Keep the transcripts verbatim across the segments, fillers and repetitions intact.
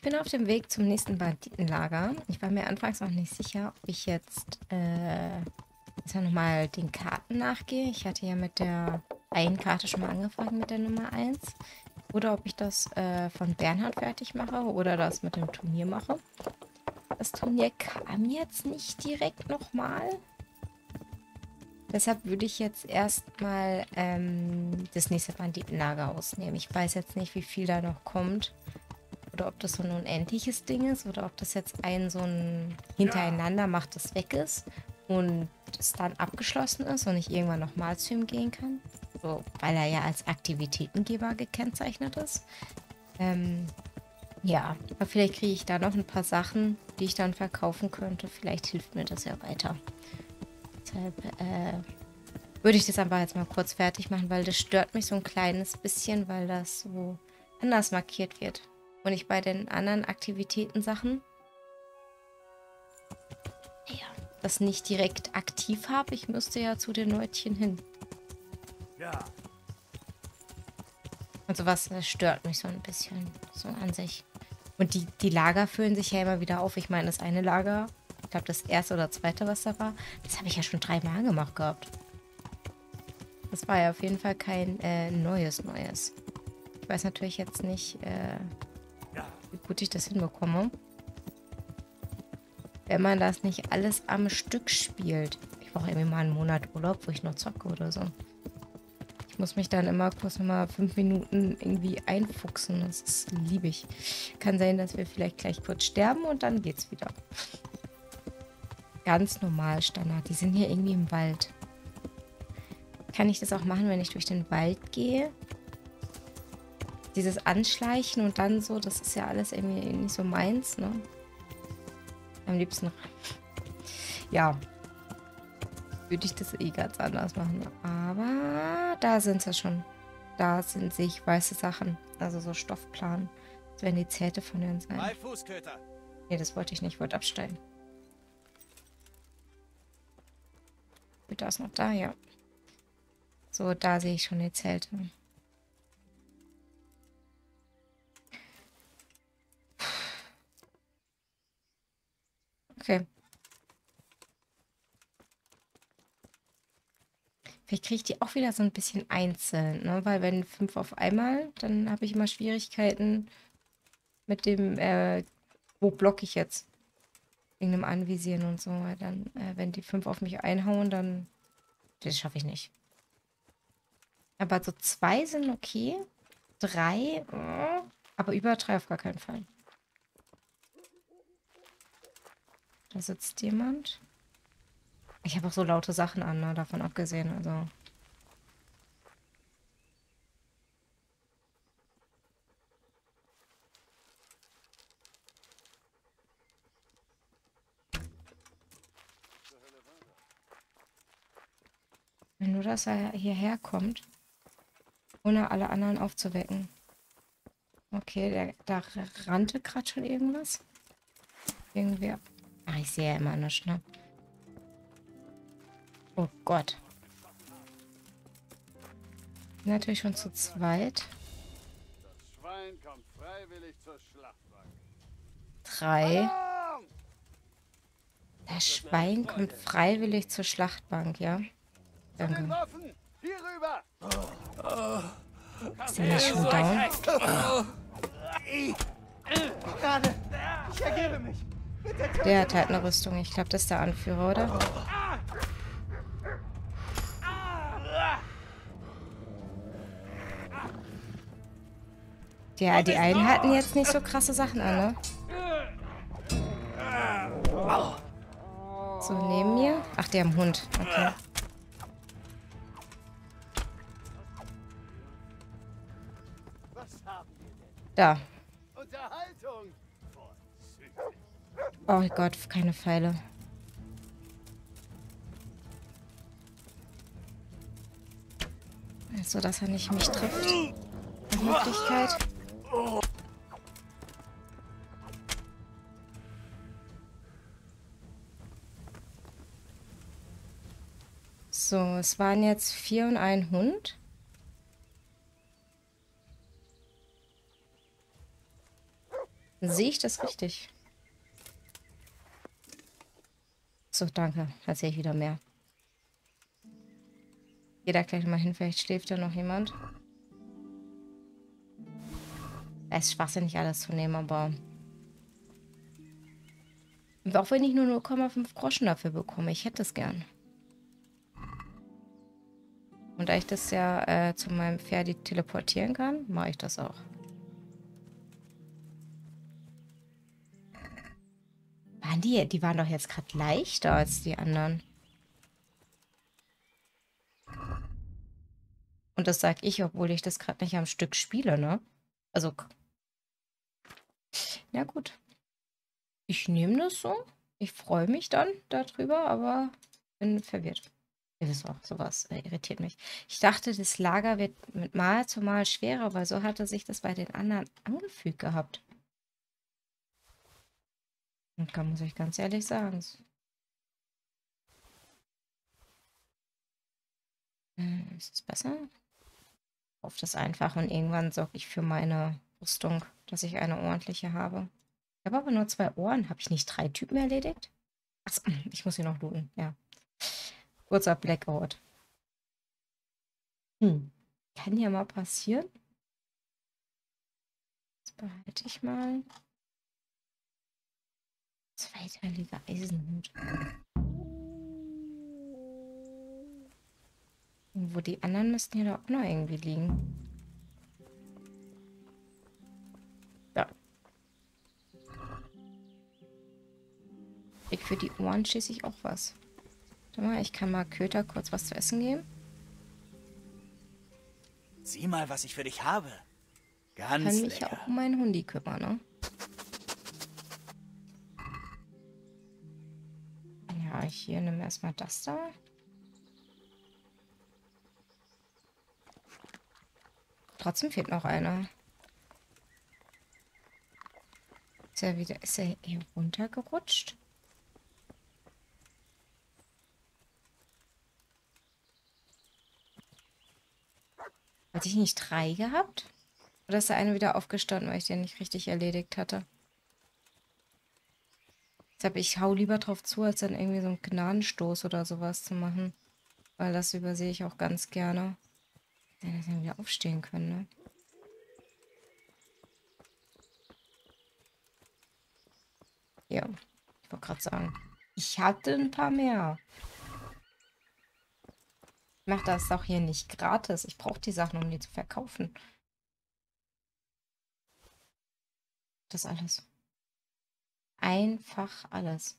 bin auf dem Weg zum nächsten Banditenlager. Ich war mir anfangs noch nicht sicher, ob ich jetzt äh, jetzt nochmal den Karten nachgehe. Ich hatte ja mit der einen Karte schon mal angefangen, mit der Nummer eins. Oder ob ich das äh, von Bernhard fertig mache oder das mit dem Turnier mache. Das Turnier kam jetzt nicht direkt nochmal. Deshalb würde ich jetzt erstmal ähm, das nächste Banditenlager ausnehmen. Ich weiß jetzt nicht, wie viel da noch kommt. Oder ob das so ein unendliches Ding ist. Oder ob das jetzt ein so ein hintereinander macht, das weg ist. Und es dann abgeschlossen ist und ich irgendwann nochmal zu ihm gehen kann. So, weil er ja als Aktivitätengeber gekennzeichnet ist. Ähm, ja, aber vielleicht kriege ich da noch ein paar Sachen, die ich dann verkaufen könnte. Vielleicht hilft mir das ja weiter. Deshalb äh, würde ich das einfach jetzt mal kurz fertig machen, weil das stört mich so ein kleines bisschen, weil das so anders markiert wird. Und ich bei den anderen Aktivitäten-Sachen ja, das nicht direkt aktiv habe. Ich müsste ja zu den Leutchen hin. Ja. Und sowas das stört mich so ein bisschen, so an sich. Und die, die Lager füllen sich ja immer wieder auf. Ich meine, das eine Lager, ich glaube das erste oder zweite, was da war, das habe ich ja schon dreimal gemacht gehabt. Das war ja auf jeden Fall kein äh, neues Neues. Ich weiß natürlich jetzt nicht, äh, wie gut ich das hinbekomme. Wenn man das nicht alles am Stück spielt. Ich brauche irgendwie mal einen Monat Urlaub, wo ich noch zocke oder so. Ich muss mich dann immer kurz mal fünf Minuten irgendwie einfuchsen. Das ist liebig. Kann sein, dass wir vielleicht gleich kurz sterben und dann geht's wieder. Ganz normal Standard. Die sind hier irgendwie im Wald. Kann ich das auch machen, wenn ich durch den Wald gehe? Dieses Anschleichen und dann so, das ist ja alles irgendwie nicht so meins, ne? Am liebsten. Ja. Würde ich das eh ganz anders machen. Aber da sind sie schon. Da sind sich weiße Sachen. Also so Stoffplan. Das werden die Zelte von denen sein. Ne, das wollte ich nicht. Ich wollte absteigen. Da ist noch da, ja. So, da sehe ich schon die Zelte. Okay. Vielleicht kriege ich die auch wieder so ein bisschen einzeln, ne? Weil wenn fünf auf einmal, dann habe ich immer Schwierigkeiten mit dem, äh, wo blocke ich jetzt? Wegen dem Anvisieren und so. Weil dann, äh, wenn die fünf auf mich einhauen, dann, das schaffe ich nicht. Aber so zwei sind okay. Drei, oh, aber über drei auf gar keinen Fall. Da sitzt jemand. Ich habe auch so laute Sachen an, ne? Davon abgesehen, also. Wenn nur, dass er hierher kommt, ohne alle anderen aufzuwecken. Okay, der, da rannte gerade schon irgendwas. Irgendwer. Ach, ich sehe ja immer nichts, ne? Oh Gott. Bin natürlich schon zu zweit. Das Schwein kommt freiwillig zur Schlachtbank. Drei. Das Schwein kommt freiwillig zur Schlachtbank, ja? Danke. Waffen! Hier rüber! Ist der nicht schon down? Gerade! Ich ergebe mich! Der hat halt eine Rüstung. Ich glaube, das ist der Anführer, oder? Ja, die einen hatten jetzt nicht so krasse Sachen an, ne? So, neben mir. Ach, der am Hund. Okay. Da. Unterhaltung! Oh Gott, keine Pfeile. So, dass er nicht mich trifft. Eine Möglichkeit. So, es waren jetzt vier und ein Hund. Sehe ich das richtig? So, danke. Jetzt sehe ich wieder mehr. Geh da gleich mal hin, vielleicht schläft da noch jemand. Es ist schwachsinnig, alles zu nehmen, aber... Auch wenn ich nur null Komma fünf Groschen dafür bekomme, ich hätte es gern. Und da ich das ja äh, zu meinem Pferd teleportieren kann, mache ich das auch. Waren die, die waren doch jetzt gerade leichter als die anderen. Und das sage ich, obwohl ich das gerade nicht am Stück spiele, ne? Also, na gut. Ich nehme das so. Ich freue mich dann darüber, aber bin verwirrt. Ihr wisst auch, sowas äh, irritiert mich. Ich dachte, das Lager wird mit Mal zu Mal schwerer, weil so hatte sich das bei den anderen angefügt gehabt. Und da muss ich ganz ehrlich sagen. Äh, ist es besser? Auf das einfach und irgendwann sorge ich für meine Rüstung, dass ich eine ordentliche habe. Ich habe aber nur zwei Ohren. Habe ich nicht drei Typen erledigt? Achso, ich muss hier noch looten, ja. Kurzer Blackout. Hm. Kann ja mal passieren. Das behalte ich mal. Zweiteiliger Eisenhut. Wo die anderen müssten ja da auch noch irgendwie liegen. Ja. Ich für die Ohren schieße ich auch was. Warte mal, ich kann mal Köter kurz was zu essen geben. Sieh mal, was ich für dich habe. Ganz Kann mich lecker. ja auch um meinen Hundi kümmern, ne? Ja, hier nimm erstmal das da. Trotzdem fehlt noch einer. Ist er wieder, ist er hier runtergerutscht? Hatte ich nicht drei gehabt? Oder ist der eine wieder aufgestanden, weil ich den nicht richtig erledigt hatte? Deshalb, ich hau lieber drauf zu, als dann irgendwie so einen Gnadenstoß oder sowas zu machen. Weil das übersehe ich auch ganz gerne. Dass wir wieder aufstehen können, ne? Ja, ich wollte gerade sagen. Ich hatte ein paar mehr. Ich mache das auch hier nicht gratis. Ich brauche die Sachen, um die zu verkaufen. Das alles. Einfach alles.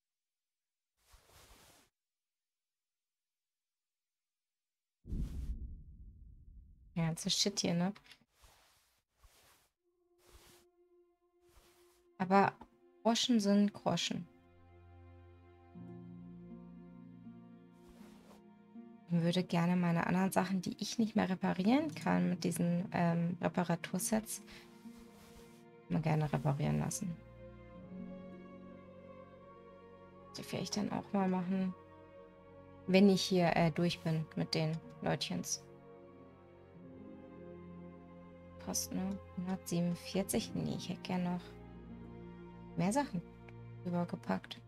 Ja, ganze Shit hier, ne? Aber Groschen sind Groschen. Ich würde gerne meine anderen Sachen, die ich nicht mehr reparieren kann, mit diesen ähm, Reparatursets, mal gerne reparieren lassen. Das werde ich dann auch mal machen, wenn ich hier äh, durch bin mit den Leutchens. Passt, ne? hundertsiebenundvierzig? Nee, ich hätte gerne noch mehr Sachen rübergepackt.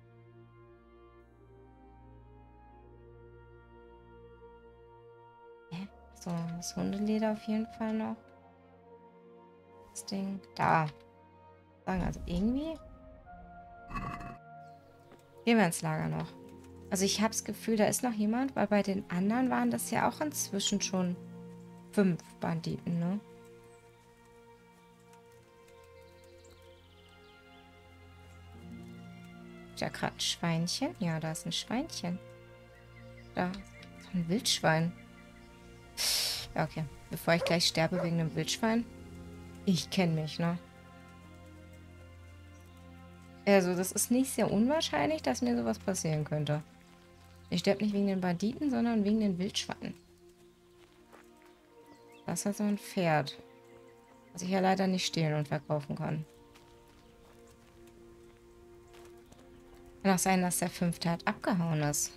Hä? So, das Hundeleder auf jeden Fall noch. Das Ding. Da. Sagen, also irgendwie. Gehen wir ins Lager noch. Also ich habe das Gefühl, da ist noch jemand, weil bei den anderen waren das ja auch inzwischen schon fünf Banditen, ne? Ist ja gerade ein Schweinchen. Ja, da ist ein Schweinchen. Da. Ein Wildschwein. Ja, okay. Bevor ich gleich sterbe wegen einem Wildschwein. Ich kenne mich, ne? Also, das ist nicht sehr unwahrscheinlich, dass mir sowas passieren könnte. Ich sterbe nicht wegen den Banditen, sondern wegen den Wildschweinen. Das ist halt so ein Pferd. Was ich ja leider nicht stehlen und verkaufen kann. Kann auch sein, dass der fünfte halt abgehauen ist.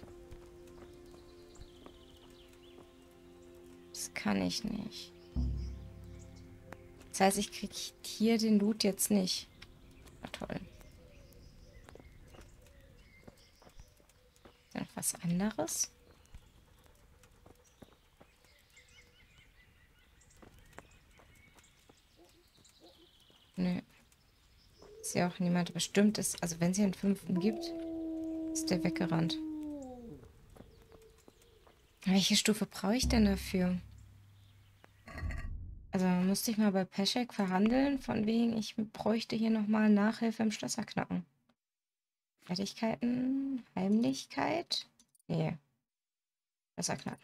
Das kann ich nicht. Das heißt, ich kriege hier den Loot jetzt nicht. Na toll. Ist da noch was anderes? Nö. Ist ja auch niemand bestimmt ist. Also wenn es hier einen fünften gibt, ist der weggerannt. Welche Stufe brauche ich denn dafür? Also musste ich mal bei Peschek verhandeln, von wegen, ich bräuchte hier nochmal Nachhilfe im Schlösserknacken. Fertigkeiten, Heimlichkeit? Nee. Schlösserknacken.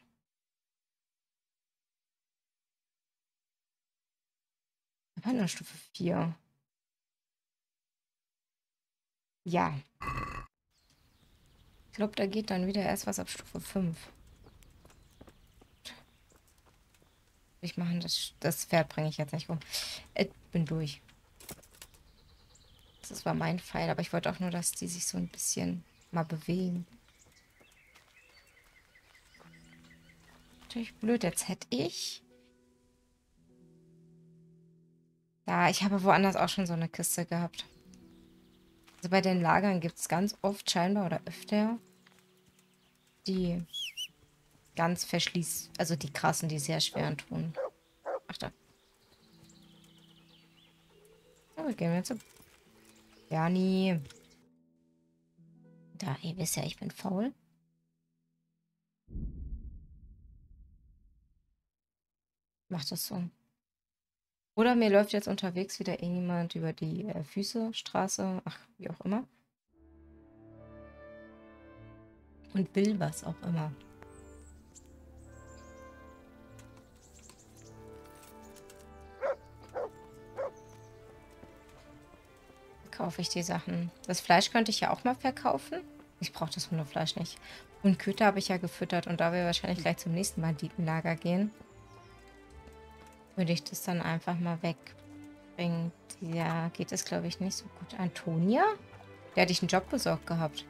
Aber nur Stufe vier. Ja. Ich glaube, da geht dann wieder erst was ab Stufe fünf. Ich machen, das, das Pferd bringe ich jetzt nicht rum. Ich bin durch. Das war mein Pfeil, aber ich wollte auch nur, dass die sich so ein bisschen mal bewegen. Natürlich blöd, jetzt hätte ich... Ja, ich habe woanders auch schon so eine Kiste gehabt. Also bei den Lagern gibt es ganz oft scheinbar oder öfter die ganz verschließt, also die krassen, die sehr schweren tun. Ach da. Oh, wir gehen jetzt zu Jani. Da, ihr wisst ja, ich bin faul. Macht das so. Oder mir läuft jetzt unterwegs wieder irgendjemand über die äh, Füße, Straße, ach, wie auch immer. Und will was auch immer. Kaufe ich die Sachen. Das Fleisch könnte ich ja auch mal verkaufen. Ich brauche das Hundefleisch nicht. Und Köter habe ich ja gefüttert. Und da wir wahrscheinlich gleich zum nächsten Banditenlager gehen, würde ich das dann einfach mal wegbringen. Ja, geht es, glaube ich, nicht so gut. Antonia? Der hatte ich einen Job besorgt gehabt.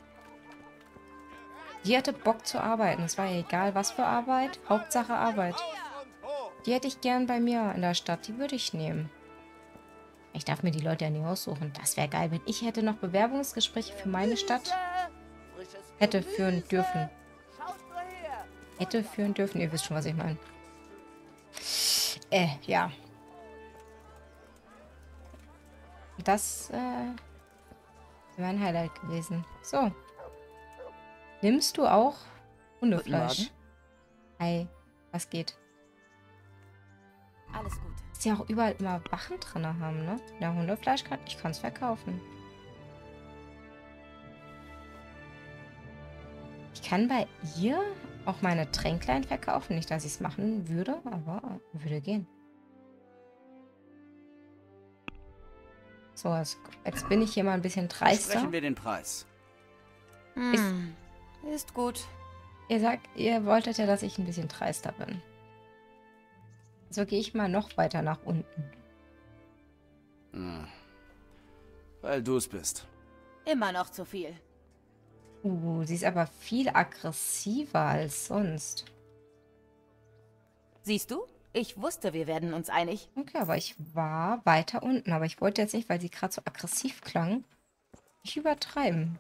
Die hatte Bock zu arbeiten. Es war ja egal, was für Arbeit. Hauptsache Arbeit. Die hätte ich gern bei mir in der Stadt. Die würde ich nehmen. Ich darf mir die Leute ja nicht aussuchen. Das wäre geil, wenn ich hätte noch Bewerbungsgespräche für meine Stadt hätte führen dürfen. Hätte führen dürfen. Ihr wisst schon, was ich meine. Äh, ja. Das äh, wäre mein Highlight gewesen. So. Nimmst du auch Hundefleisch? Hi, was geht? Alles gut. Dass die auch überall immer Wachen drin haben, ne? Ja, Hundefleisch kann ich kann es verkaufen. Ich kann bei ihr auch meine Tränklein verkaufen. Nicht, dass ich es machen würde, aber würde gehen. So, jetzt, jetzt bin ich hier mal ein bisschen dreister. Sprechen wir den Preis. Hm. Ist gut. Ihr sagt, ihr wolltet ja, dass ich ein bisschen dreister bin. So gehe ich mal noch weiter nach unten. Hm. Weil du es bist. Immer noch zu viel. Uh, sie ist aber viel aggressiver als sonst. Siehst du? Ich wusste, wir werden uns einig. Okay, aber ich war weiter unten. Aber ich wollte jetzt nicht, weil sie gerade so aggressiv klang, nicht übertreiben.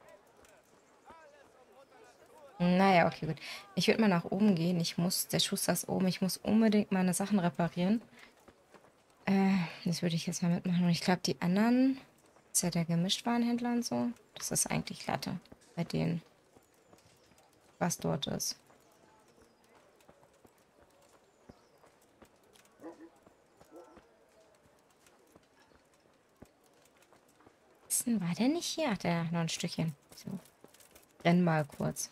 Naja, okay, gut. Ich würde mal nach oben gehen. Ich muss, der Schuster ist oben. Ich muss unbedingt meine Sachen reparieren. Äh, das würde ich jetzt mal mitmachen. Und ich glaube, die anderen, ist ja der Gemischtwarenhändler und so, das ist eigentlich Latte bei denen, was dort ist. War der nicht hier? Ach, der noch ein Stückchen. So. Renn mal kurz.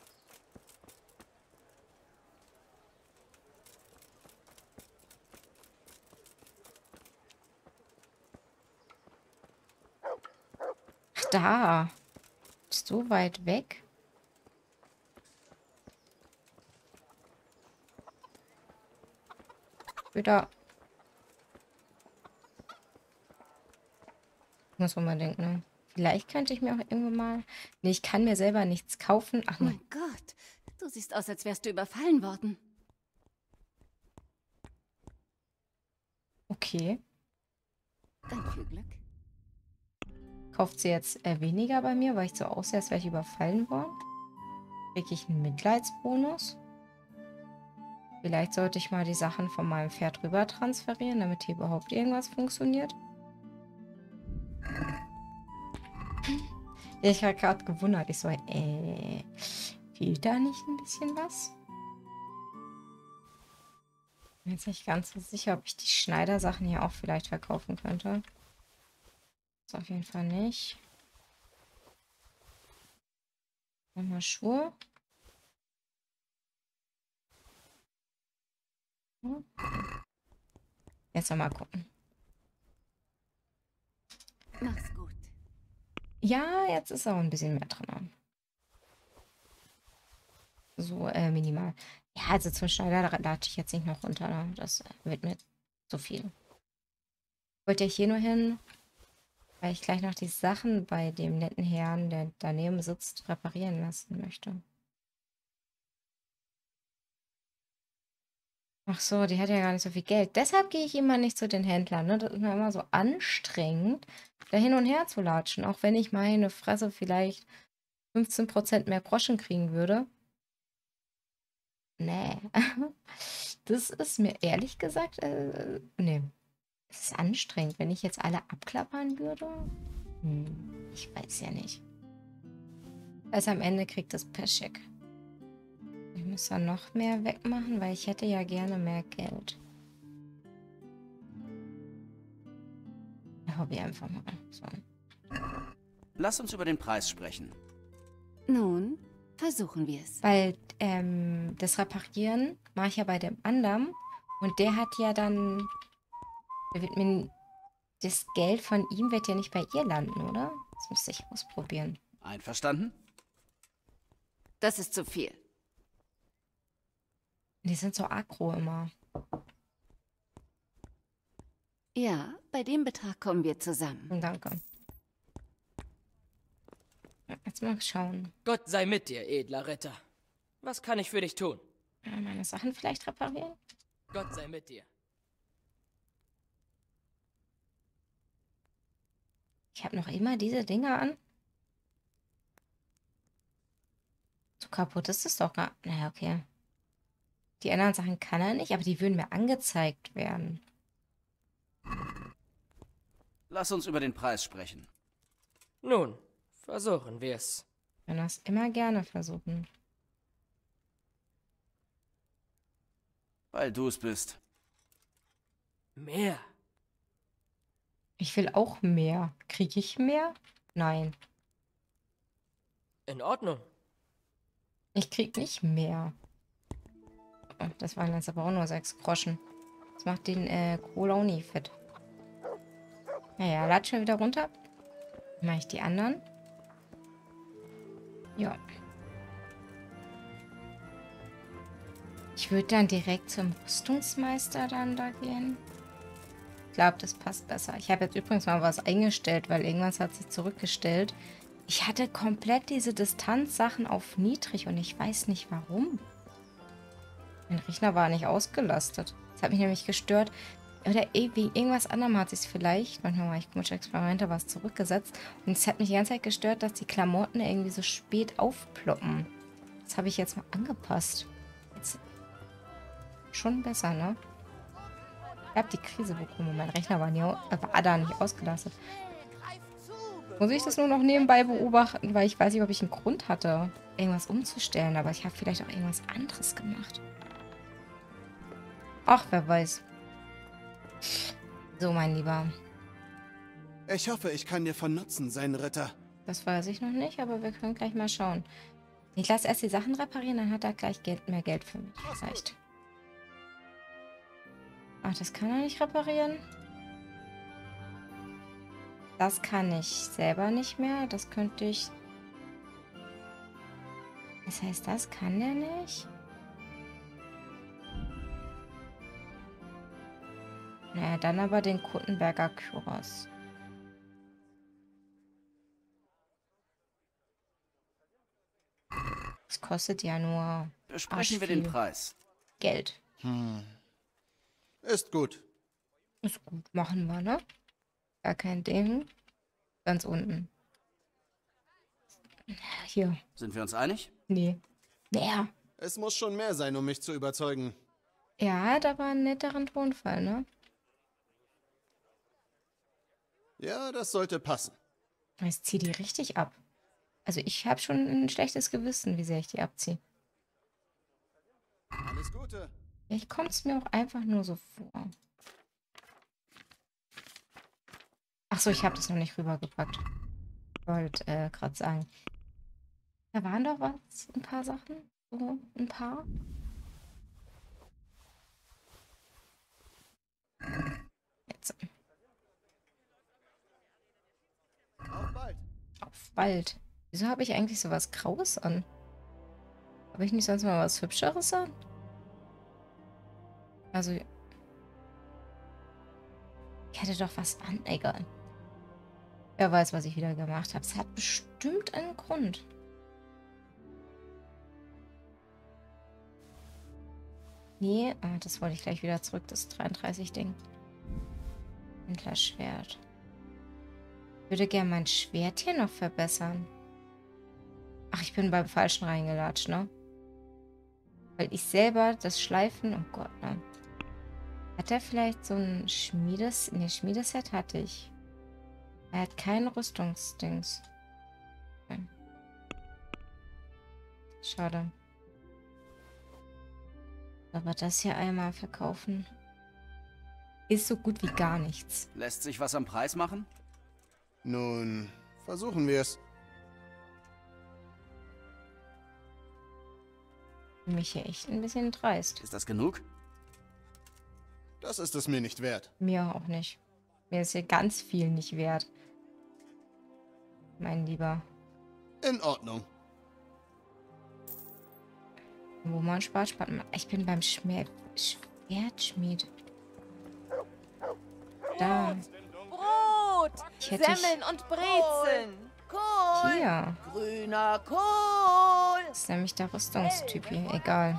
Ach, da. Bist du weit weg? Wieder. Muss unbedingt, ne? Vielleicht könnte ich mir auch irgendwann mal... Ne, ich kann mir selber nichts kaufen. Ach, Mein Gott, du siehst aus, als wärst du überfallen worden. okay. Dann viel Glück. kauft sie jetzt äh, weniger bei mir, weil ich so aussehe, als wäre ich überfallen worden? Kriege ich einen Mitleidsbonus? Vielleicht sollte ich mal die Sachen von meinem Pferd rüber transferieren, damit hier überhaupt irgendwas funktioniert. Ja, ich habe gerade gewundert. Ich so, äh, fehlt da nicht ein bisschen was? Bin jetzt nicht ganz so sicher, ob ich die Schneidersachen hier auch vielleicht verkaufen könnte. Das auf jeden Fall nicht. Nochmal Schuhe. Hm. Jetzt noch mal gucken. Mach's gut. Ja, jetzt ist auch ein bisschen mehr drin. So äh, minimal. Ja, also zum Schneider da lade ich jetzt nicht noch runter. Ne? Das wird mir zu viel. Wollte ich hier nur hin, weil ich gleich noch die Sachen bei dem netten Herrn, der daneben sitzt, reparieren lassen möchte. Ach so, die hat ja gar nicht so viel Geld. Deshalb gehe ich immer nicht zu den Händlern. Ne? Das ist mir immer so anstrengend, da hin und her zu latschen. Auch wenn ich meine Fresse vielleicht fünfzehn Prozent mehr Groschen kriegen würde. Nee. Das ist mir ehrlich gesagt, äh, nee. Es ist anstrengend, wenn ich jetzt alle abklappern würde. Hm, ich weiß ja nicht. Also am Ende kriegt das Peschek. Ich muss dann noch mehr wegmachen, weil ich hätte ja gerne mehr Geld. Hobby einfach mal. So. Lass uns über den Preis sprechen. Nun, versuchen wir es. Weil ähm, das Reparieren mache ich ja bei dem anderen. Und der hat ja dann... Der wird mir, das Geld von ihm wird ja nicht bei ihr landen, oder? Das müsste ich ausprobieren. Einverstanden? Das ist zu viel. Die sind so aggro immer. Ja, bei dem Betrag kommen wir zusammen. Und danke. Ja, jetzt mal schauen. Gott sei mit dir, edler Ritter. Was kann ich für dich tun? Ja, meine Sachen vielleicht reparieren? Gott sei mit dir. Ich habe noch immer diese Dinger an. So kaputt ist es doch gar... Naja, okay. Die anderen Sachen kann er nicht, aber die würden mir angezeigt werden. Lass uns über den Preis sprechen. Nun, versuchen wir es. Ich kann das immer gerne versuchen. Weil du es bist. Mehr. Ich will auch mehr. Kriege ich mehr? Nein. In Ordnung. Ich krieg nicht mehr. Oh, das waren jetzt aber auch nur sechs Groschen. Das macht den äh, Kohle auch nie fett. Naja, lad schon wieder runter. Mache ich die anderen. Ja. Ich würde dann direkt zum Rüstungsmeister dann da gehen. Ich glaube, das passt besser. Ich habe jetzt übrigens mal was eingestellt, weil irgendwas hat sich zurückgestellt. Ich hatte komplett diese Distanzsachen auf niedrig und ich weiß nicht warum. Mein Rechner war nicht ausgelastet. Das hat mich nämlich gestört. Oder wegen irgendwas anderem hat sich es vielleicht, manchmal mache ich komische Experimente, was zurückgesetzt. Und es hat mich die ganze Zeit gestört, dass die Klamotten irgendwie so spät aufploppen. Das habe ich jetzt mal angepasst. Jetzt schon besser, ne? Ich habe die Krise bekommen. Mein Rechner war, nie, war da nicht ausgelastet. Muss ich das nur noch nebenbei beobachten, weil ich weiß nicht, ob ich einen Grund hatte, irgendwas umzustellen. Aber ich habe vielleicht auch irgendwas anderes gemacht. Ach, wer weiß. So, mein Lieber. Ich hoffe, ich kann dir von Nutzen sein, Ritter. Das weiß ich noch nicht, aber wir können gleich mal schauen. Ich lasse erst die Sachen reparieren, dann hat er gleich Geld, mehr Geld für mich. Vielleicht. Ach, das kann er nicht reparieren. Das kann ich selber nicht mehr. Das könnte ich... Das heißt, das kann der nicht? Naja, dann aber den Kuttenberger Kyros. Das kostet ja nur Besprechen wir den Preis. Geld. Hm. Ist gut. Ist gut, machen wir, ne? Gar kein Ding. Ganz unten. Hier. Sind wir uns einig? Nee. Naja. Es muss schon mehr sein, um mich zu überzeugen. Er hat aber einen netteren Tonfall, ne? Ja, das sollte passen. Ich ziehe die richtig ab. Also ich habe schon ein schlechtes Gewissen, wie sehr ich die abziehe. Alles Gute. Vielleicht kommt es mir auch einfach nur so vor. Achso, ich habe das noch nicht rübergepackt. Ich wollte äh, gerade sagen. Da waren doch was, ein paar Sachen. So, ein paar. Jetzt. Auf bald. Auf bald. Wieso habe ich eigentlich so was Graues an? Habe ich nicht sonst mal was Hübscheres an? Also. Ich hätte doch was an. Egal. Wer weiß, was ich wieder gemacht habe. Es hat bestimmt einen Grund. Nee, ah, das wollte ich gleich wieder zurück, das dreiunddreißig-Ding. Händlerschwert. Ich würde gerne mein Schwert hier noch verbessern. Ach, ich bin beim Falschen reingelatscht, ne? Weil ich selber das Schleifen... Oh Gott, ne? Hat er vielleicht so ein Schmiedes... Ne, Schmiedeset hatte ich. Er hat kein Rüstungsdings. Okay. Schade. Aber das hier einmal verkaufen ist so gut wie gar nichts. Lässt sich was am Preis machen? Nun, versuchen wir es. Für mich hier echt ein bisschen dreist. Ist das genug? Das ist es mir nicht wert. Mir auch nicht. Mir ist hier ganz viel nicht wert. Mein Lieber. In Ordnung. Wo man spart, spart man. Ich bin beim Schmer Schwertschmied. Da. Brot, Ich hätte ich- Semmeln und Brezeln. Kohl, Hier. grüner Kohl. Das ist nämlich der Rüstungstyp hier. Egal.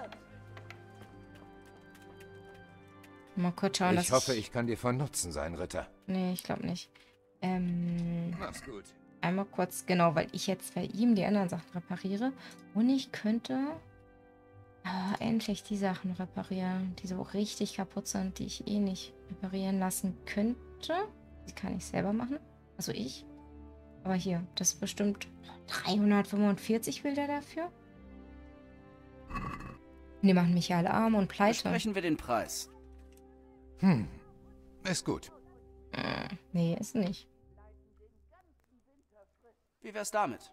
Mal kurz schauen, dass Ich hoffe, ich kann dir von Nutzen sein, Ritter. Nee, ich glaube nicht. Ähm, Mach's gut. einmal kurz, genau, weil ich jetzt bei ihm die anderen Sachen repariere. Und ich könnte ah, endlich die Sachen reparieren, die so richtig kaputt sind, die ich eh nicht reparieren lassen könnte. Die kann ich selber machen. Also ich. Aber hier, das ist bestimmt dreihundertfünfundvierzig will der dafür. Die machen mich ja alle arm und pleite. Besprechen wir den Preis. Hm, ist gut. Äh, nee, ist nicht. Wie wär's damit?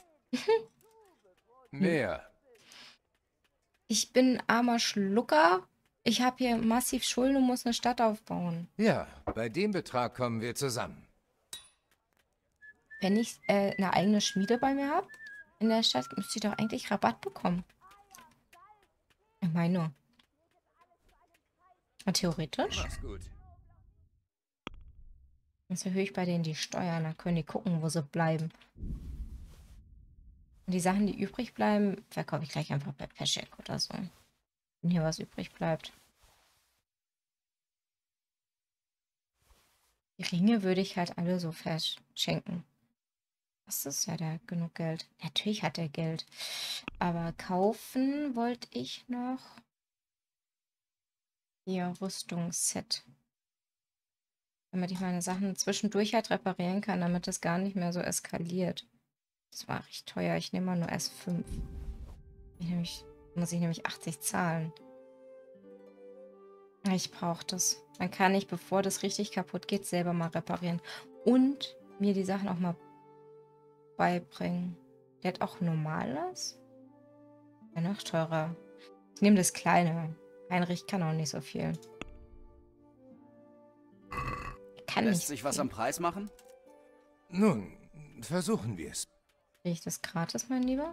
Mehr. Ich bin ein armer Schlucker. Ich habe hier massiv Schulden und muss eine Stadt aufbauen. Ja, bei dem Betrag kommen wir zusammen. Wenn ich äh, eine eigene Schmiede bei mir habe, in der Stadt, müsste ich doch eigentlich Rabatt bekommen. Ich meine nur. Und theoretisch. Mach's gut. Jetzt erhöhe ich bei denen die Steuern. Dann können die gucken, wo sie bleiben. Und die Sachen, die übrig bleiben, verkaufe ich gleich einfach bei Peschek oder so. Wenn hier was übrig bleibt. Die Ringe würde ich halt alle so verschenken. Das ist ja der genug Geld. Natürlich hat er Geld. Aber kaufen wollte ich noch hier Rüstungsset. Damit ich meine Sachen zwischendurch halt reparieren kann, damit es gar nicht mehr so eskaliert. Das war recht teuer. Ich nehme mal nur S fünf. Ich nämlich, muss ich nämlich achtzig zahlen. Ich brauche das. Dann kann ich, bevor das richtig kaputt geht, selber mal reparieren. Und mir die Sachen auch mal beibringen. Der hat auch normales? Ja, noch teurer. Ich nehme das kleine. Heinrich kann auch nicht so viel. Er kann Lässt nicht sich so was viel. am Preis machen? Nun, versuchen wir es. Kriege ich das gratis, mein Lieber?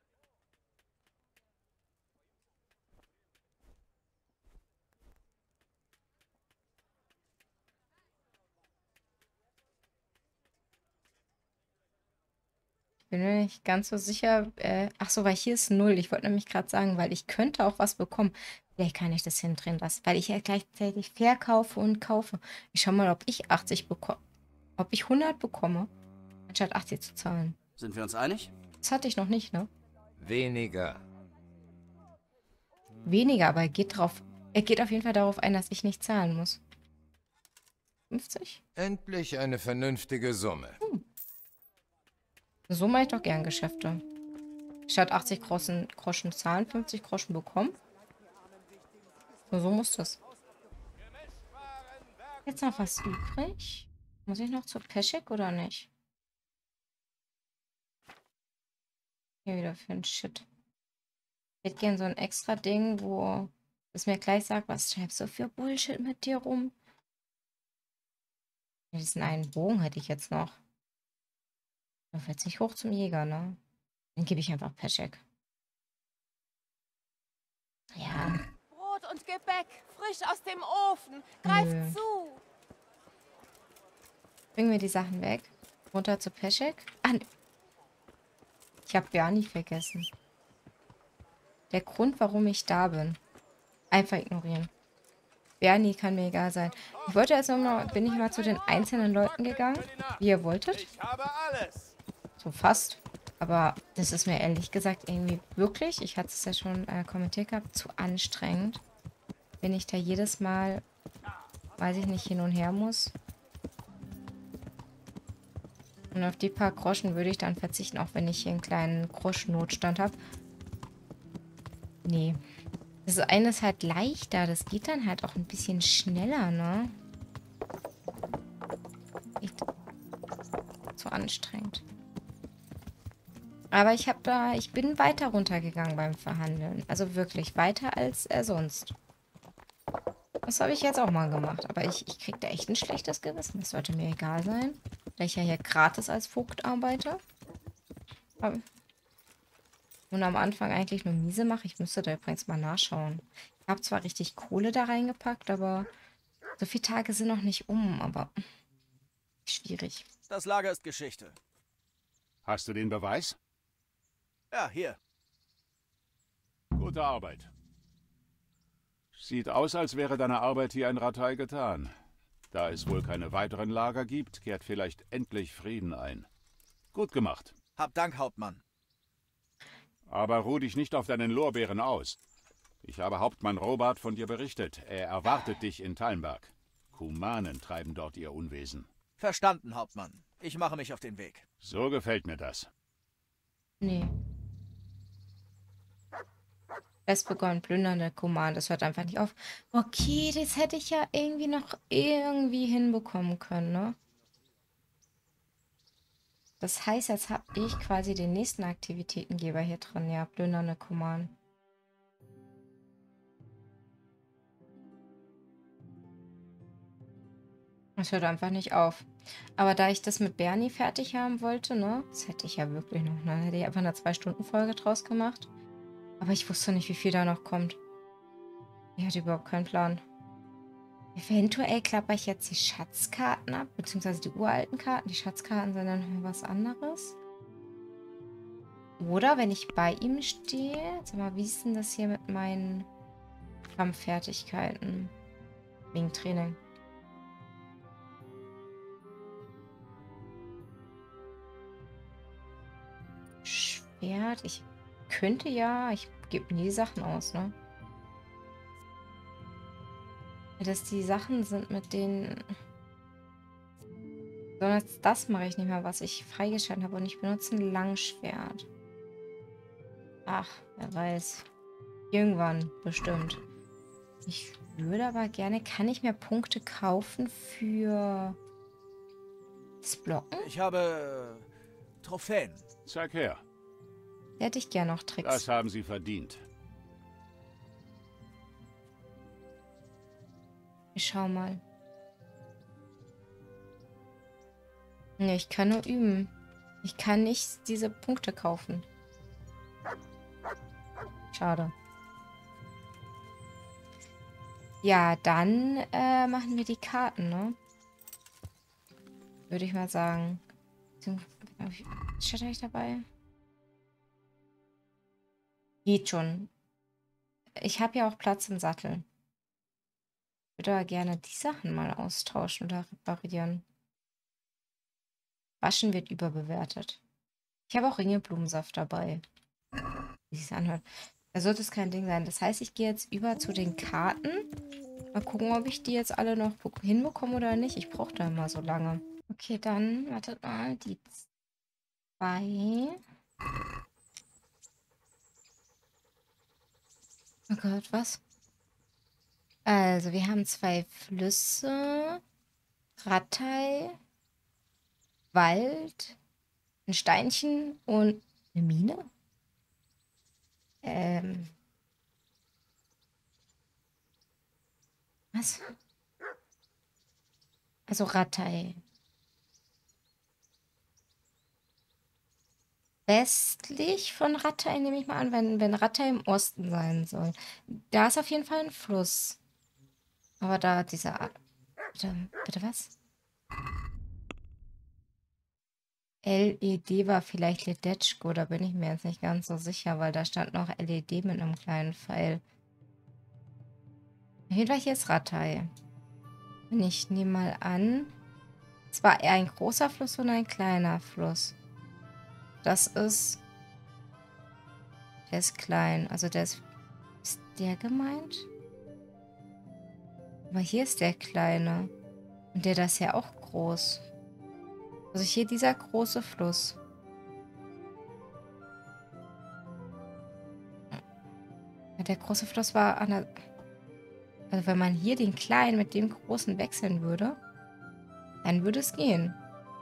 Ich bin mir nicht ganz so sicher. Äh, ach so, weil hier ist null. Ich wollte nämlich gerade sagen, weil ich könnte auch was bekommen. Vielleicht kann ich das hindrehen lassen, weil ich ja gleichzeitig verkaufe und kaufe. Ich schau mal, ob ich achtzig bekomme. Ob ich hundert bekomme. Anstatt achtzig zu zahlen. Sind wir uns einig? Das hatte ich noch nicht, ne? Weniger. Weniger, aber er geht drauf. Er geht auf jeden Fall darauf ein, dass ich nicht zahlen muss. fünfzig? Endlich eine vernünftige Summe. Hm. So mache ich doch gern Geschäfte. Statt achtzig Groschen, Groschen zahlen, fünfzig Groschen bekommen. So, so muss das. Jetzt noch was übrig? Muss ich noch zur Peschek oder nicht? Hier wieder für ein Shit. Ich hätte gern so ein extra Ding, wo es mir gleich sagt, was schreibst du für Bullshit mit dir rum? Diesen einen Bogen hätte ich jetzt noch. Da fällt es nicht hoch zum Jäger, ne? Dann gebe ich einfach Peschek. Ja. Brot und Gebäck, frisch aus dem Ofen. Greift Nö. zu. Bringen wir die Sachen weg. Runter zu Peschek. Ah, ne. Ich habe Bernie vergessen. Der Grund, warum ich da bin. Einfach ignorieren. Bernie kann mir egal sein. Ich wollte also noch, bin ich mal zu den einzelnen Leuten gegangen, wie ihr wolltet. Ich habe alles. So fast. Aber das ist mir ehrlich gesagt irgendwie wirklich, ich hatte es ja schon äh, kommentiert gehabt, zu anstrengend. Wenn ich da jedes Mal, weiß ich nicht, hin und her muss. Und auf die paar Groschen würde ich dann verzichten, auch wenn ich hier einen kleinen Groschennotstand habe. Nee. Das eine ist halt leichter. Das geht dann halt auch ein bisschen schneller, ne? Echt zu anstrengend. Aber ich habe da, ich bin weiter runtergegangen beim Verhandeln. Also wirklich weiter als er sonst. Das habe ich jetzt auch mal gemacht. Aber ich, ich kriege da echt ein schlechtes Gewissen. Das sollte mir egal sein. Da ich ja hier gratis als Vogt arbeite. Aber und am Anfang eigentlich nur miese mache. Ich müsste da übrigens mal nachschauen. Ich habe zwar richtig Kohle da reingepackt, aber so viele Tage sind noch nicht um. Aber schwierig. Das Lager ist Geschichte. Hast du den Beweis? Ja, hier. Gute Arbeit. Sieht aus, als wäre deine Arbeit hier in Ratay getan. Da es wohl keine weiteren Lager gibt, kehrt vielleicht endlich Frieden ein. Gut gemacht. Hab Dank, Hauptmann. Aber ruh dich nicht auf deinen Lorbeeren aus. Ich habe Hauptmann Robart von dir berichtet. Er erwartet dich in Talmberg. Kumanen treiben dort ihr Unwesen. Verstanden, Hauptmann. Ich mache mich auf den Weg. So gefällt mir das. Nee. Es begonnen plündernde Kuman. Das hört einfach nicht auf. Okay, das hätte ich ja irgendwie noch irgendwie hinbekommen können, ne? Das heißt, jetzt habe ich quasi den nächsten Aktivitätengeber hier drin. Ja, plündernde Kuman. Das hört einfach nicht auf. Aber da ich das mit Bernie fertig haben wollte, ne? Das hätte ich ja wirklich noch, ne? Hätte ich einfach eine zwei Stunden Folge draus gemacht. Aber ich wusste nicht, wie viel da noch kommt. Ich hatte überhaupt keinen Plan. Eventuell klapper ich jetzt die Schatzkarten ab, beziehungsweise die uralten Karten. Die Schatzkarten sind dann was anderes. Oder wenn ich bei ihm stehe, sag mal, wie ist denn das hier mit meinen Kampffertigkeiten? Wegen Training. Schwert, ich könnte ja, ich gebe nie die Sachen aus, ne? Dass die Sachen sind, mit denen... Sondern das mache ich nicht mehr, was ich freigeschaltet habe. Und ich benutze ein Langschwert. Ach, wer weiß. Irgendwann, bestimmt. Ich würde aber gerne... Kann ich mir Punkte kaufen für... das Blocken? Ich habe äh, Trophäen. Zeig her. Da hätte ich gerne noch Tricks. Das haben sie verdient. Ich schau mal. Ne, ich kann nur üben. Ich kann nicht diese Punkte kaufen. Schade. Ja, dann äh, machen wir die Karten, ne? Würde ich mal sagen. Steht euch dabei? Geht schon. Ich habe ja auch Platz im Sattel. Ich würde aber gerne die Sachen mal austauschen oder reparieren. Waschen wird überbewertet. Ich habe auch Ringelblumensaft dabei. Wie sich anhört. Da sollte es kein Ding sein. Das heißt, ich gehe jetzt über zu den Karten. Mal gucken, ob ich die jetzt alle noch hinbekomme oder nicht. Ich brauche da immer so lange. Okay, dann, wartet mal, die zwei. Oh Gott, was? Also, wir haben zwei Flüsse, Rattay, Wald, ein Steinchen und eine Mine. Ähm. Was? Also Rattay. Westlich von Rattay nehme ich mal an, wenn, wenn Rattay im Osten sein soll. Da ist auf jeden Fall ein Fluss. Aber da dieser... Bitte, bitte was? L E D war vielleicht Ledetschko, da bin ich mir jetzt nicht ganz so sicher, weil da stand noch L E D mit einem kleinen Pfeil. Auf jeden Fall hier ist Rattay. Und ich nehme mal an, es war eher ein großer Fluss und ein kleiner Fluss. Das ist... Der ist klein, also der ist... Ist der gemeint? Aber hier ist der kleine. Und der da ist ja auch groß. Also hier dieser große Fluss. Ja, der große Fluss war an der... Also wenn man hier den kleinen mit dem großen wechseln würde, dann würde es gehen.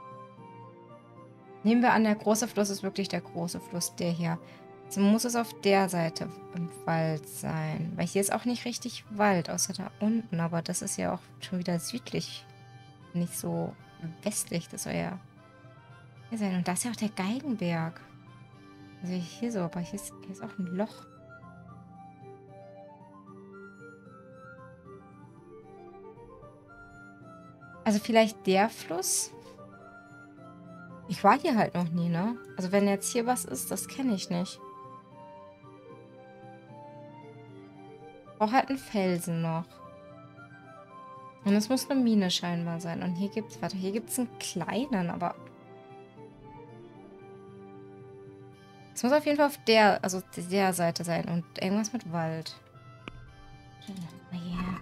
Nehmen wir an, der große Fluss ist wirklich der große Fluss, der hier. Also muss es auf der Seite im Wald sein. Weil hier ist auch nicht richtig Wald, außer da unten. Aber das ist ja auch schon wieder südlich. Nicht so westlich. Das soll ja hier sein. Und da ist ja auch der Geigenberg. Also hier so, aber hier ist, hier ist auch ein Loch. Also vielleicht der Fluss. Ich war hier halt noch nie, ne? Also wenn jetzt hier was ist, das kenne ich nicht. Ich brauche halt einen Felsen noch. Und es muss eine Mine scheinbar sein. Und hier gibt's, warte, hier gibt es einen kleinen, aber... Es muss auf jeden Fall auf der, also der Seite sein. Und irgendwas mit Wald. Oh yeah.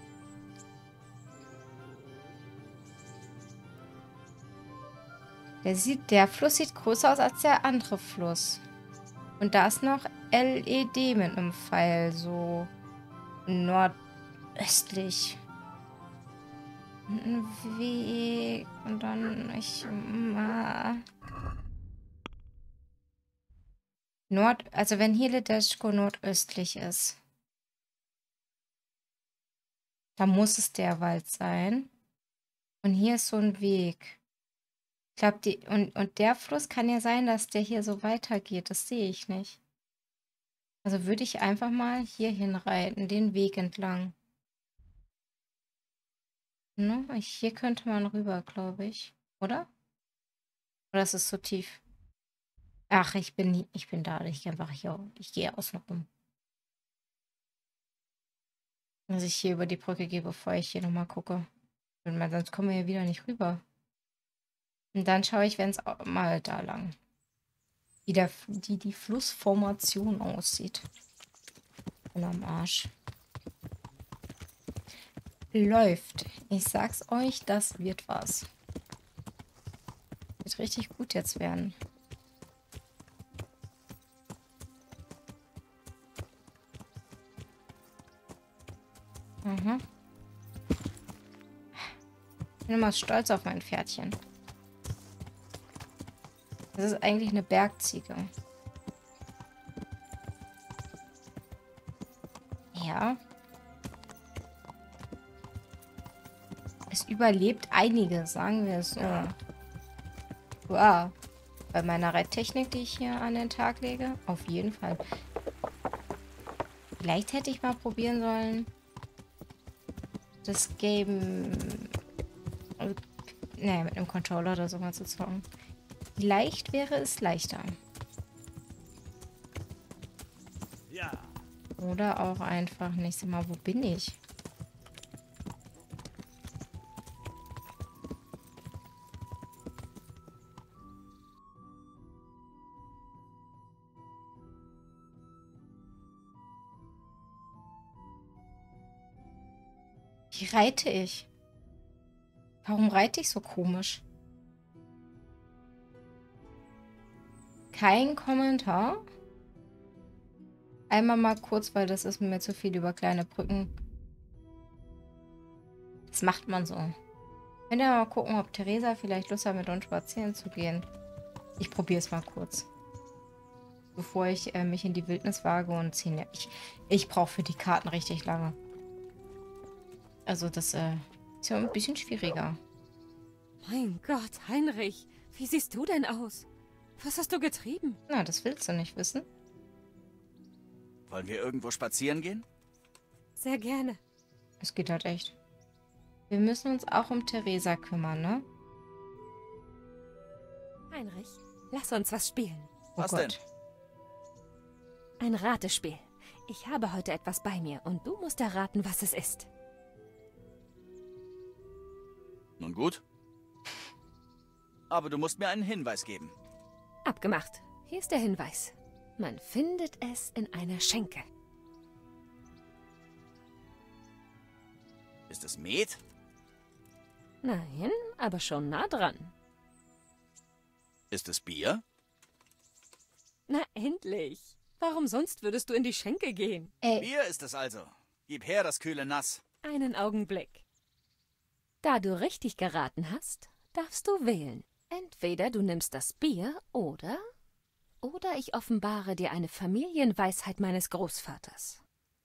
Der, sieht, der Fluss sieht größer aus als der andere Fluss. Und da ist noch L E D mit einem Pfeil, so nordöstlich. Ein Weg und dann ich... Äh, Nord, also wenn hier Ledetschko nordöstlich ist, da muss es der Wald sein. Und hier ist so ein Weg. Ich glaube, die und, und der Fluss kann ja sein, dass der hier so weitergeht. Das sehe ich nicht. Also würde ich einfach mal hier hinreiten, den Weg entlang. Ne? Hier könnte man rüber, glaube ich. Oder? Oder ist es so tief? Ach, ich bin, ich bin da. Ich gehe einfach hier. Ich gehe außen rum. Dass ich hier über die Brücke gehe, bevor ich hier nochmal gucke. Weil sonst kommen wir hier wieder nicht rüber. Und dann schaue ich, wenn es mal da lang. Wie der, die, die Flussformation aussieht. Und am Arsch. Läuft. Ich sag's euch, das wird was. Wird richtig gut jetzt werden. Mhm. Ich bin immer stolz auf mein Pferdchen. Das ist eigentlich eine Bergziege. Ja. Es überlebt einiges, sagen wir es so. Wow. Bei meiner Reittechnik, die ich hier an den Tag lege, auf jeden Fall. Vielleicht hätte ich mal probieren sollen, das Game äh, nee, mit einem Controller oder so mal zu zocken. Vielleicht wäre es leichter. Ja. Oder auch einfach, nächstes Mal, wo bin ich? Wie reite ich? Warum reite ich so komisch? Kein Kommentar? Einmal mal kurz, weil das ist mir zu viel über kleine Brücken. Das macht man so. Könnt ihr mal gucken, ob Theresa vielleicht Lust hat, mit uns spazieren zu gehen. Ich probiere es mal kurz. Bevor ich äh, mich in die Wildnis wage und ziehe. Ich, ich brauche für die Karten richtig lange. Also das äh, ist ja ein bisschen schwieriger. Mein Gott, Heinrich, wie siehst du denn aus? Was hast du getrieben? Na, das willst du nicht wissen. Wollen wir irgendwo spazieren gehen? Sehr gerne. Es geht halt echt. Wir müssen uns auch um Theresa kümmern, ne? Heinrich, lass uns was spielen. Oh Was Gott. denn? Ein Ratespiel. Ich habe heute etwas bei mir und du musst erraten, was es ist. Nun gut. Aber du musst mir einen Hinweis geben. Abgemacht. Hier ist der Hinweis. Man findet es in einer Schenke. Ist es Met? Nein, aber schon nah dran. Ist es Bier? Na endlich. Warum sonst würdest du in die Schenke gehen? Ey, Bier ist es also. Gib her das kühle Nass. Einen Augenblick. Da du richtig geraten hast, darfst du wählen. Entweder du nimmst das Bier oder... Oder ich offenbare dir eine Familienweisheit meines Großvaters.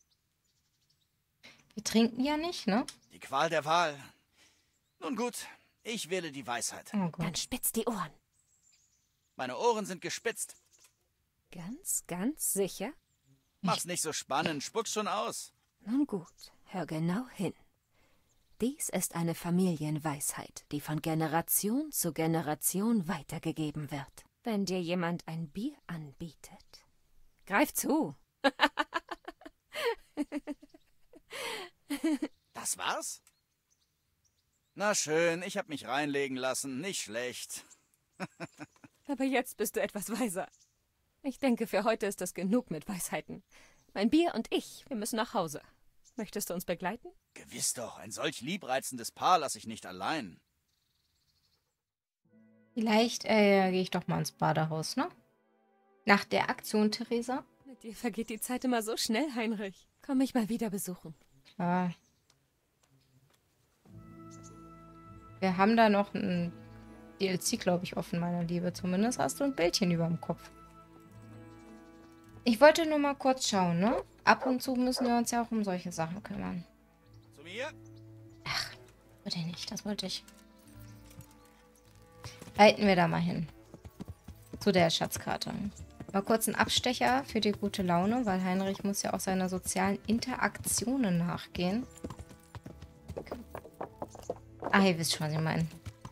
wir trinken ja nicht, ne? Die Qual der Wahl. Nun gut, ich wähle die Weisheit. Oh Dann Gott. spitz die Ohren. Meine Ohren sind gespitzt. Ganz, ganz sicher? Mach's nicht so spannend, spuck's schon aus. Nun gut, hör genau hin. Dies ist eine Familienweisheit, die von Generation zu Generation weitergegeben wird. Wenn dir jemand ein Bier anbietet, greif zu. Das war's? Na schön, ich hab mich reinlegen lassen, nicht schlecht. Aber jetzt bist du etwas weiser. Ich denke, für heute ist das genug mit Weisheiten. Mein Bier und ich, wir müssen nach Hause. Möchtest du uns begleiten? Gewiss doch, ein solch liebreizendes Paar lasse ich nicht allein. Vielleicht äh, gehe ich doch mal ins Badehaus, ne? Nach der Aktion, Theresa. Mit dir vergeht die Zeit immer so schnell, Heinrich. Komm mich mal wieder besuchen. Klar. Wir haben da noch ein D L C, glaube ich, offen, meine Liebe. Zumindest hast du ein Bildchen über dem Kopf. Ich wollte nur mal kurz schauen, ne? Ab und zu müssen wir uns ja auch um solche Sachen kümmern. Zu mir? Wollte ich nicht, das wollte ich. Reiten wir da mal hin. Zu der Schatzkarte. Mal kurz ein Abstecher für die gute Laune, weil Heinrich muss ja auch seiner sozialen Interaktionen nachgehen. Ah, ihr wisst schon, was ich meine.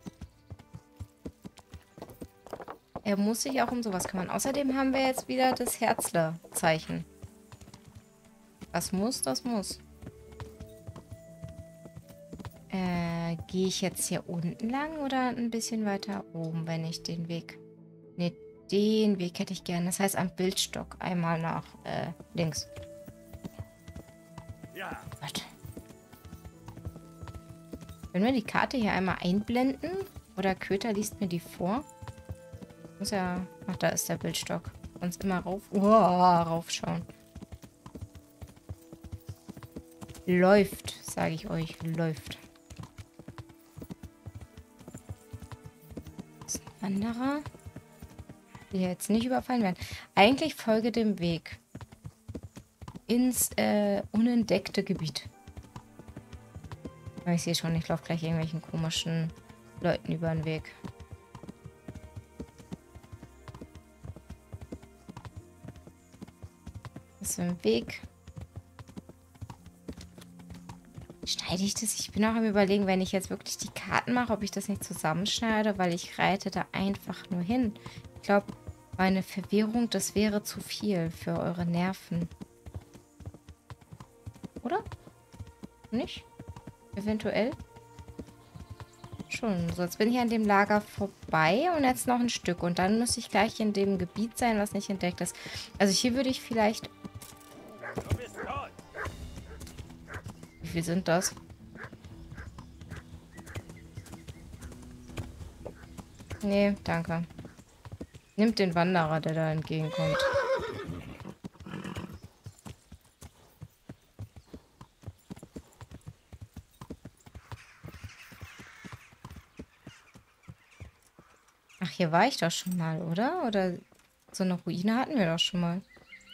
Er muss sich auch um sowas kümmern. Außerdem haben wir jetzt wieder das Herzle-Zeichen. Was muss, das muss. Äh, gehe ich jetzt hier unten lang oder ein bisschen weiter oben, wenn ich den Weg... Ne, den Weg hätte ich gerne. Das heißt am Bildstock einmal nach äh, links. Ja. Warte. Können wir die Karte hier einmal einblenden? Oder Köter liest mir die vor? Muss ja... Ach, da ist der Bildstock. Sonst immer rauf... Oh, raufschauen. Läuft, sage ich euch. Läuft. Das ist ein Wanderer. Die jetzt nicht überfallen werden. Eigentlich folge dem Weg. Ins äh, unentdeckte Gebiet. Aber ich sehe schon, ich laufe gleich irgendwelchen komischen Leuten über den Weg. Das ist ein Weg. Schneide ich das? Ich bin auch am Überlegen, wenn ich jetzt wirklich die Karten mache, ob ich das nicht zusammenschneide, weil ich reite da einfach nur hin. Ich glaube, meine Verwirrung, das wäre zu viel für eure Nerven. Oder? Nicht? Eventuell? Schon. So, jetzt bin ich an dem Lager vorbei und jetzt noch ein Stück. Und dann muss ich gleich in dem Gebiet sein, was nicht entdeckt ist. Also hier würde ich vielleicht... Wie viel sind das? Nee, danke. Nimmt den Wanderer, der da entgegenkommt. Ach, hier war ich doch schon mal, oder? Oder so eine Ruine hatten wir doch schon mal.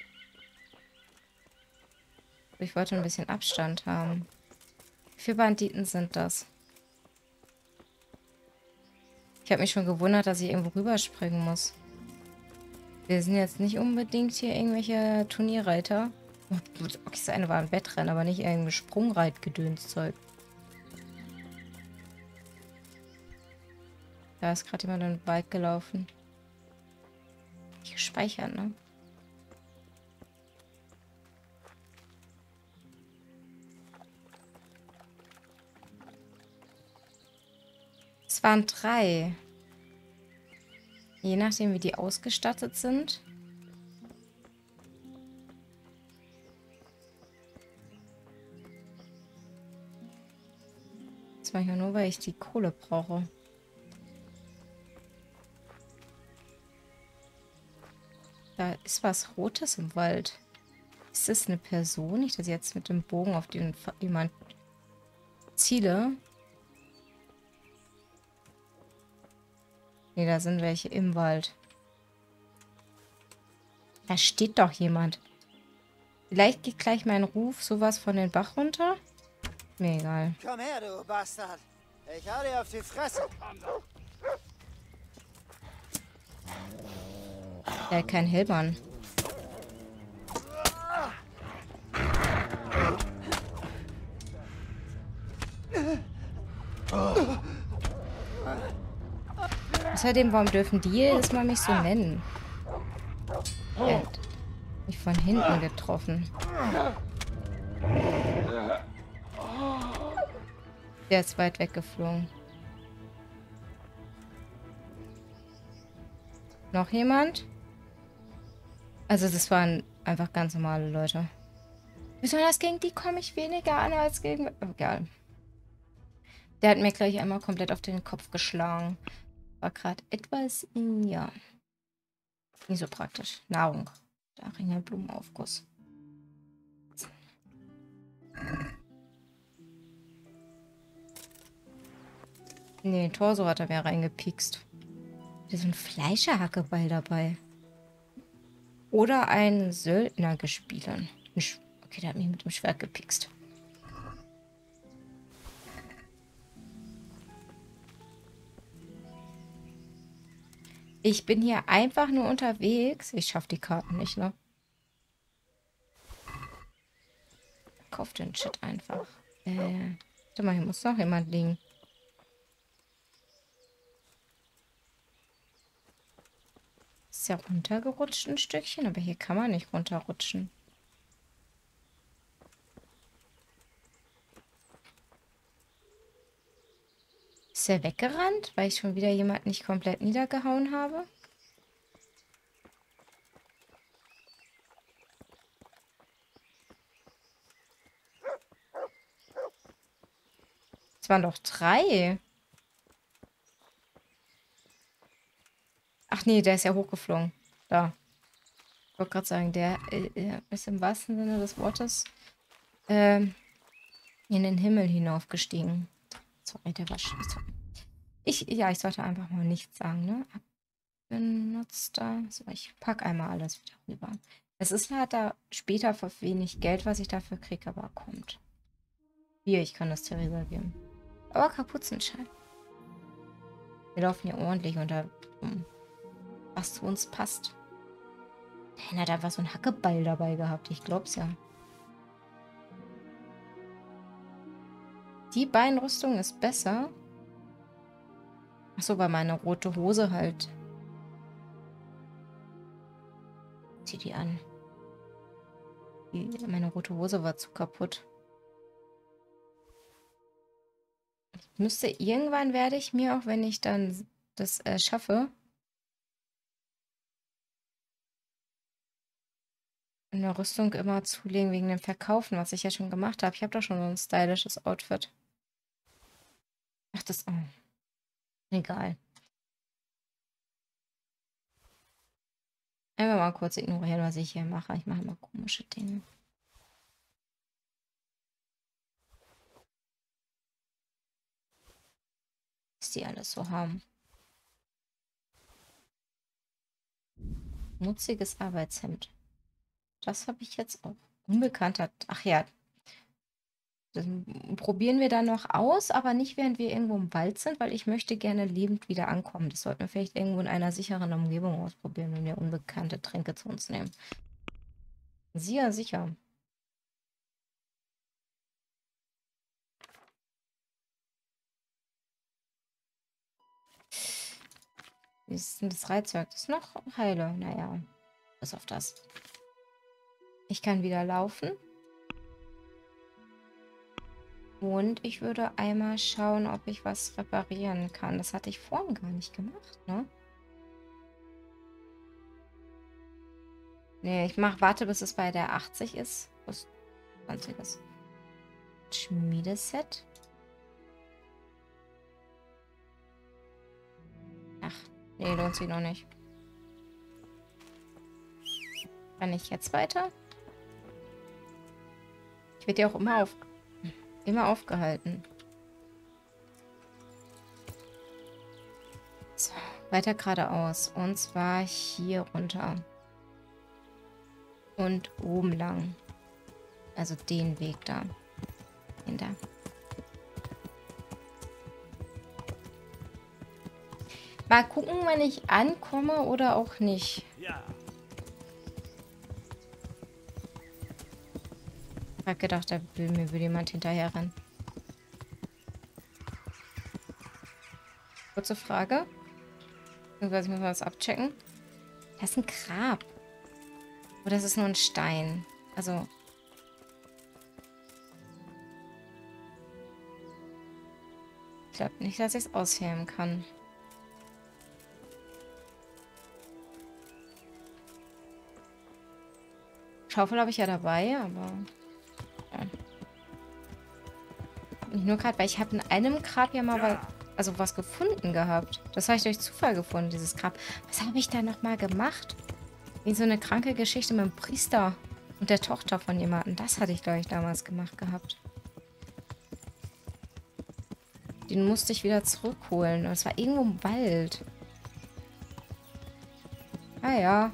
Ich wollte ein bisschen Abstand haben. Wie viele Banditen sind das? Ich habe mich schon gewundert, dass ich irgendwo rüberspringen muss. Wir sind jetzt nicht unbedingt hier irgendwelche Turnierreiter. Oh, okay, das eine war ein Wettrennen, aber nicht irgendein Sprungreitgedönszeug. Da ist gerade jemand in den Wald gelaufen. Nicht gespeichert, ne? Es waren drei. Je nachdem, wie die ausgestattet sind. Das mache ich ja nur, weil ich die Kohle brauche. Da ist was Rotes im Wald. Ist das eine Person? Nicht, dass ich jetzt mit dem Bogen auf den jemand ziele. Nee, da sind welche im Wald. Da steht doch jemand. Vielleicht geht gleich mein Ruf sowas von den Bach runter. Mir egal. Komm her, du Bastard. Ich hau dir auf die Fresse. Der hat keinen Helm an. Außerdem, warum dürfen die jedes Mal mich so nennen? Er hat mich von hinten getroffen. Der ist weit weggeflogen. Noch jemand? Also das waren einfach ganz normale Leute. Besonders gegen die komme ich weniger an als gegen... Egal. Der hat mir gleich einmal komplett auf den Kopf geschlagen. War gerade etwas... Ja. Nicht so praktisch. Nahrung. Da Ringe Blumenaufguss. Nee, den Torso hat er mir reingepikst. Da ist ein Fleischerhackeball dabei. Oder ein Söldner gespielt. Okay, der hat mich mit dem Schwert gepikst. Ich bin hier einfach nur unterwegs. Ich schaffe die Karten nicht, ne? Kauf den Shit einfach. Äh, warte mal, hier muss noch jemand liegen. Ist ja runtergerutscht ein Stückchen, aber hier kann man nicht runterrutschen. Ist er weggerannt, weil ich schon wieder jemanden nicht komplett niedergehauen habe? Es waren doch drei. Ach nee, der ist ja hochgeflogen. Da. Ich wollte gerade sagen, der äh, ist im wahrsten Sinne des Wortes ähm, in den Himmel hinaufgestiegen. Sorry, der war scheiße. Ich, ja, ich sollte einfach mal nichts sagen, ne? Benutzter. So, ich packe einmal alles wieder rüber. Es ist leider später für wenig Geld, was ich dafür kriege, aber kommt. Hier, ich kann das Theresa geben. Aber Kapuzenschein. Wir laufen hier ordentlich unter, was zu uns passt. Der hat einfach so einen Hackeball dabei gehabt. Ich glaub's ja. Die Beinrüstung ist besser. Achso, weil meine rote Hose halt. Zieh die an. Die, meine rote Hose war zu kaputt. Ich müsste irgendwann werde ich mir, auch wenn ich dann das äh, schaffe, eine Rüstung immer zulegen wegen dem Verkaufen, was ich ja schon gemacht habe. Ich habe doch schon so ein stylisches Outfit. Ach, das... Oh. Egal. Einfach mal kurz ignorieren, was ich hier mache. Ich mache immer komische Dinge. Was die alles so haben. Nutziges Arbeitshemd. Das habe ich jetzt auch. Unbekannter. Ach ja. Das probieren wir dann noch aus, aber nicht während wir irgendwo im Wald sind, weil ich möchte gerne lebend wieder ankommen. Das sollten wir vielleicht irgendwo in einer sicheren Umgebung ausprobieren, wenn wir unbekannte Tränke zu uns nehmen. Sicher, sicher. Wie ist denn das Reizwerk? Das ist noch heile. Naja, bis auf das. Ich kann wieder laufen. Und ich würde einmal schauen, ob ich was reparieren kann. Das hatte ich vorhin gar nicht gemacht, ne? Nee, ich mach, warte, bis es bei der achtzig ist. Was sonstiges? Schmiedeset. Ach, nee, lohnt sich noch nicht. Kann ich jetzt weiter? Ich werde ja auch immer auf... Immer aufgehalten. So, weiter geradeaus. Und zwar hier runter. Und oben lang. Also den Weg da. Hinter. Mal gucken, wenn ich ankomme oder auch nicht. Ja. Ich hab gedacht, da will mir will jemand hinterher rennen. Kurze Frage. Beziehungsweise ich muss mal was abchecken. Das ist ein Grab. Oder ist es nur ein Stein? Also. Ich glaube nicht, dass ich es ausheben kann. Schaufel habe ich ja dabei, aber... Nicht nur gerade, weil ich habe in einem Grab ja mal was, also was gefunden gehabt. Das habe ich durch Zufall gefunden, dieses Grab. Was habe ich da nochmal gemacht? Wie so eine kranke Geschichte mit dem Priester und der Tochter von jemandem. Das hatte ich, glaube ich, damals gemacht gehabt. Den musste ich wieder zurückholen. Das war irgendwo im Wald. Ah ja.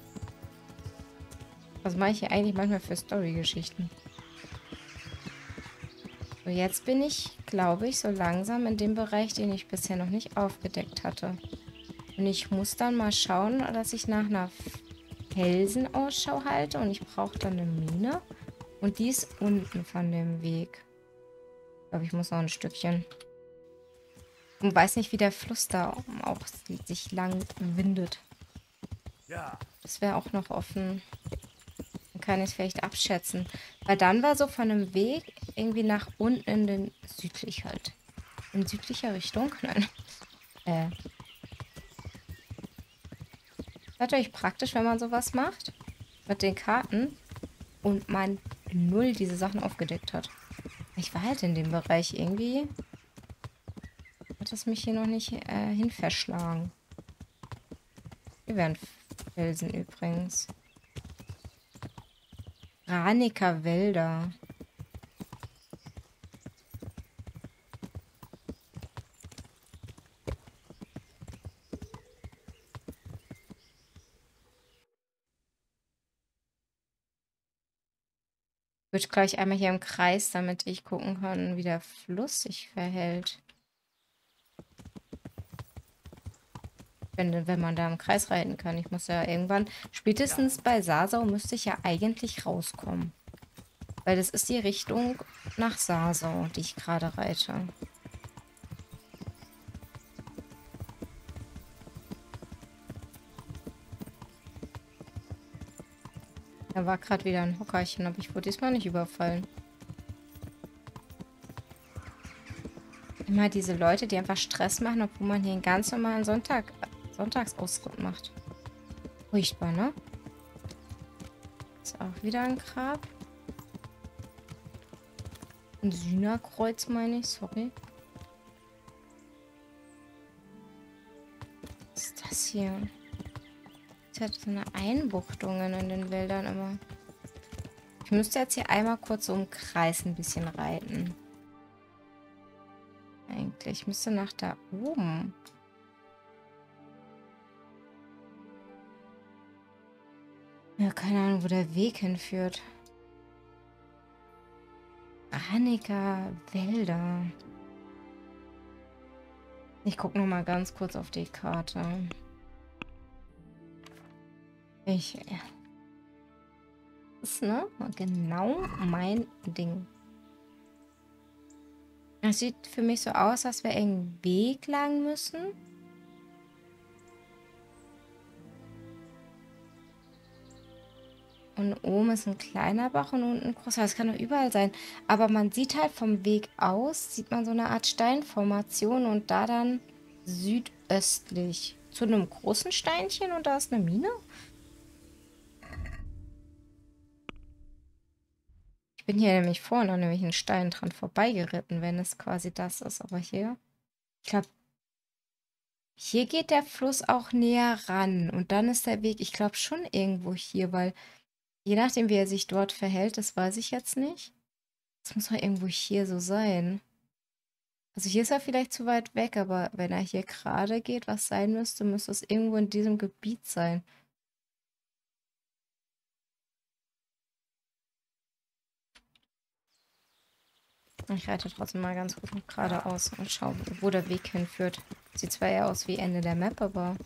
Was mache ich hier eigentlich manchmal für Story-Geschichten? So, jetzt bin ich, glaube ich, so langsam in dem Bereich, den ich bisher noch nicht aufgedeckt hatte. Und ich muss dann mal schauen, dass ich nach einer Felsen Ausschau halte. Und ich brauche dann eine Mine. Und die ist unten von dem Weg. Ich glaube, ich muss noch ein Stückchen. Und weiß nicht, wie der Fluss da auch sich lang windet. Ja. Das wäre auch noch offen. Dann kann ich es vielleicht abschätzen. Weil dann war so von dem Weg irgendwie nach unten in den südlich halt. In südlicher Richtung? Nein. Äh. ist natürlich praktisch, wenn man sowas macht. Mit den Karten. Und man null diese Sachen aufgedeckt hat. Ich war halt in dem Bereich irgendwie. Hat es mich hier noch nicht äh, hin verschlagen. Hier wären Felsen übrigens. Raniker Wälder. Ich würde gleich einmal hier im Kreis, damit ich gucken kann, wie der Fluss sich verhält. Wenn, wenn man da im Kreis reiten kann. Ich muss ja irgendwann, spätestens bei Sasau müsste ich ja eigentlich rauskommen. Weil das ist die Richtung nach Sasau, die ich gerade reite. Da war gerade wieder ein Hockerchen, aber ich wurde diesmal nicht überfallen. Immer diese Leute, die einfach Stress machen, obwohl man hier einen ganz normalen Sonntag, Sonntagsausritt macht. Furchtbar, ne? Ist auch wieder ein Grab. Ein Sühnerkreuz, meine ich, sorry. Was ist das hier? Es hat so eine Einbuchtungen in den Wäldern immer. Ich müsste jetzt hier einmal kurz so im Kreis ein bisschen reiten. Eigentlich. Ich müsste nach da oben. Ja, keine Ahnung, wo der Weg hinführt. Annika Wälder. Ich gucke noch mal ganz kurz auf die Karte. Ich... Ja. Das ist, ne? Genau mein Ding. Das sieht für mich so aus, als wir einen Weg lang müssen. Und oben ist ein kleiner Bach und unten ein großer. Das kann doch überall sein. Aber man sieht halt vom Weg aus, sieht man so eine Art Steinformation und da dann südöstlich zu einem großen Steinchen und da ist eine Mine. Ich bin hier nämlich vorne an nämlich einen Stein dran vorbeigeritten, wenn es quasi das ist. Aber hier, ich glaube, hier geht der Fluss auch näher ran. Und dann ist der Weg, ich glaube, schon irgendwo hier, weil je nachdem, wie er sich dort verhält, das weiß ich jetzt nicht. Das muss doch irgendwo hier so sein. Also hier ist er vielleicht zu weit weg, aber wenn er hier gerade geht, was sein müsste, müsste es irgendwo in diesem Gebiet sein. Ich reite trotzdem mal ganz gut geradeaus und schaue, wo der Weg hinführt. Sieht zwar eher aus wie Ende der Map, aber...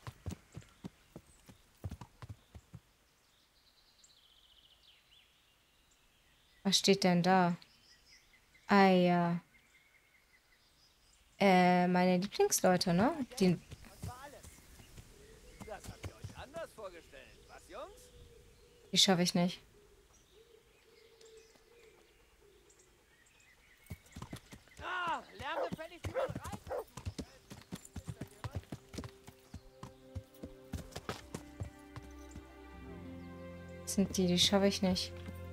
Was steht denn da? Ah ja. Äh, meine Lieblingsleute, ne? Die... Die schaffe ich nicht. Das sind die, die schaffe ich nicht.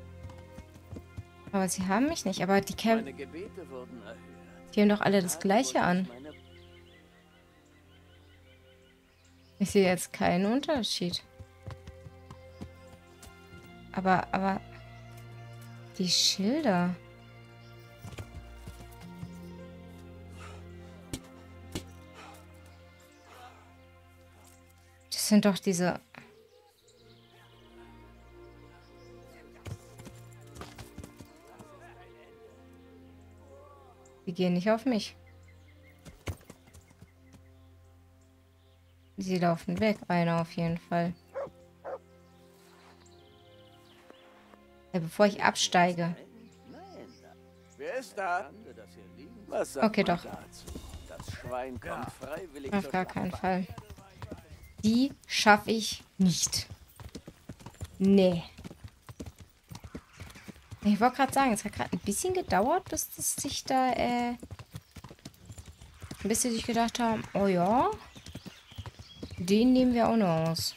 Aber sie haben mich nicht. Aber die kämpfen. Die haben doch alle das Gleiche an. Ich sehe jetzt keinen Unterschied. Aber, aber... Die Schilder... Das sind doch diese... Die gehen nicht auf mich. Sie laufen weg. Einer auf jeden Fall. Ja, bevor ich absteige. Wer ist da? Was Okay, doch. Das Schwein kommt freiwillig. Auf gar keinen Fall. Die schaffe ich nicht. Nee. Ich wollte gerade sagen, es hat gerade ein bisschen gedauert, bis das sich da, äh... bis sie sich gedacht haben, oh ja, den nehmen wir auch noch aus.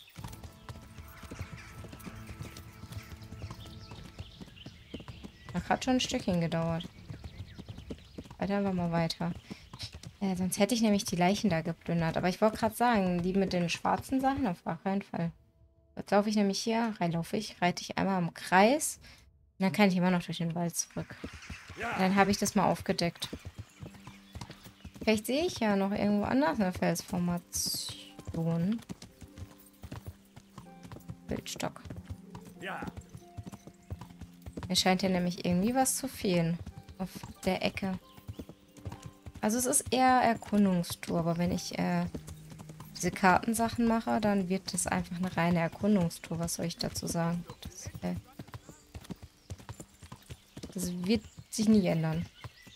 Hat gerade schon ein Stückchen gedauert. Weiter, wir mal weiter. Äh, sonst hätte ich nämlich die Leichen da geplündert. Aber ich wollte gerade sagen, die mit den schwarzen Sachen auf gar keinen Fall. Jetzt laufe ich nämlich hier, reinlaufe ich, reite ich einmal im Kreis. Und dann kann ich immer noch durch den Wald zurück. Und dann habe ich das mal aufgedeckt. Vielleicht sehe ich ja noch irgendwo anders eine Felsformation. Bildstock. Mir scheint hier nämlich irgendwie was zu fehlen. Auf der Ecke. Also es ist eher Erkundungstour, aber wenn ich äh, diese Kartensachen mache, dann wird das einfach eine reine Erkundungstour. Was soll ich dazu sagen? Das, äh, das wird sich nie ändern.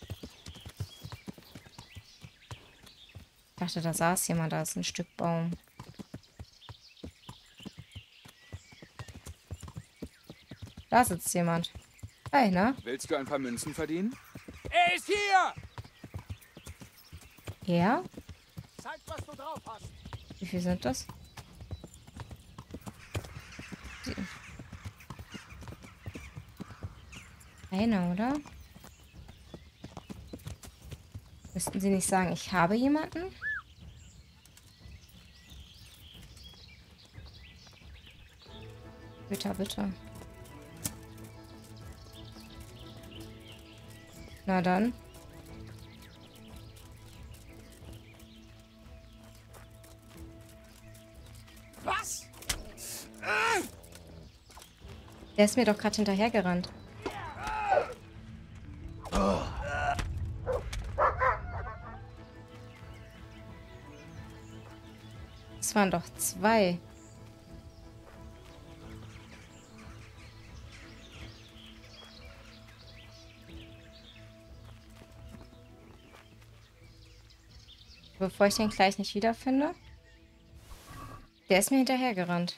Ich dachte, da saß jemand, da ist ein Stück Baum. Da sitzt jemand. Hey, na? Willst du ein paar Münzen verdienen? Er ist hier! Ja? Zeig, was du drauf hast. Wie viel sind das? Die... Einer, oder? Müssten Sie nicht sagen, ich habe jemanden? Bitte, bitte. Na dann. Was? Der ist mir doch gerade hinterhergerannt. Es waren doch zwei. Bevor ich den gleich nicht wiederfinde. Der ist mir hinterhergerannt.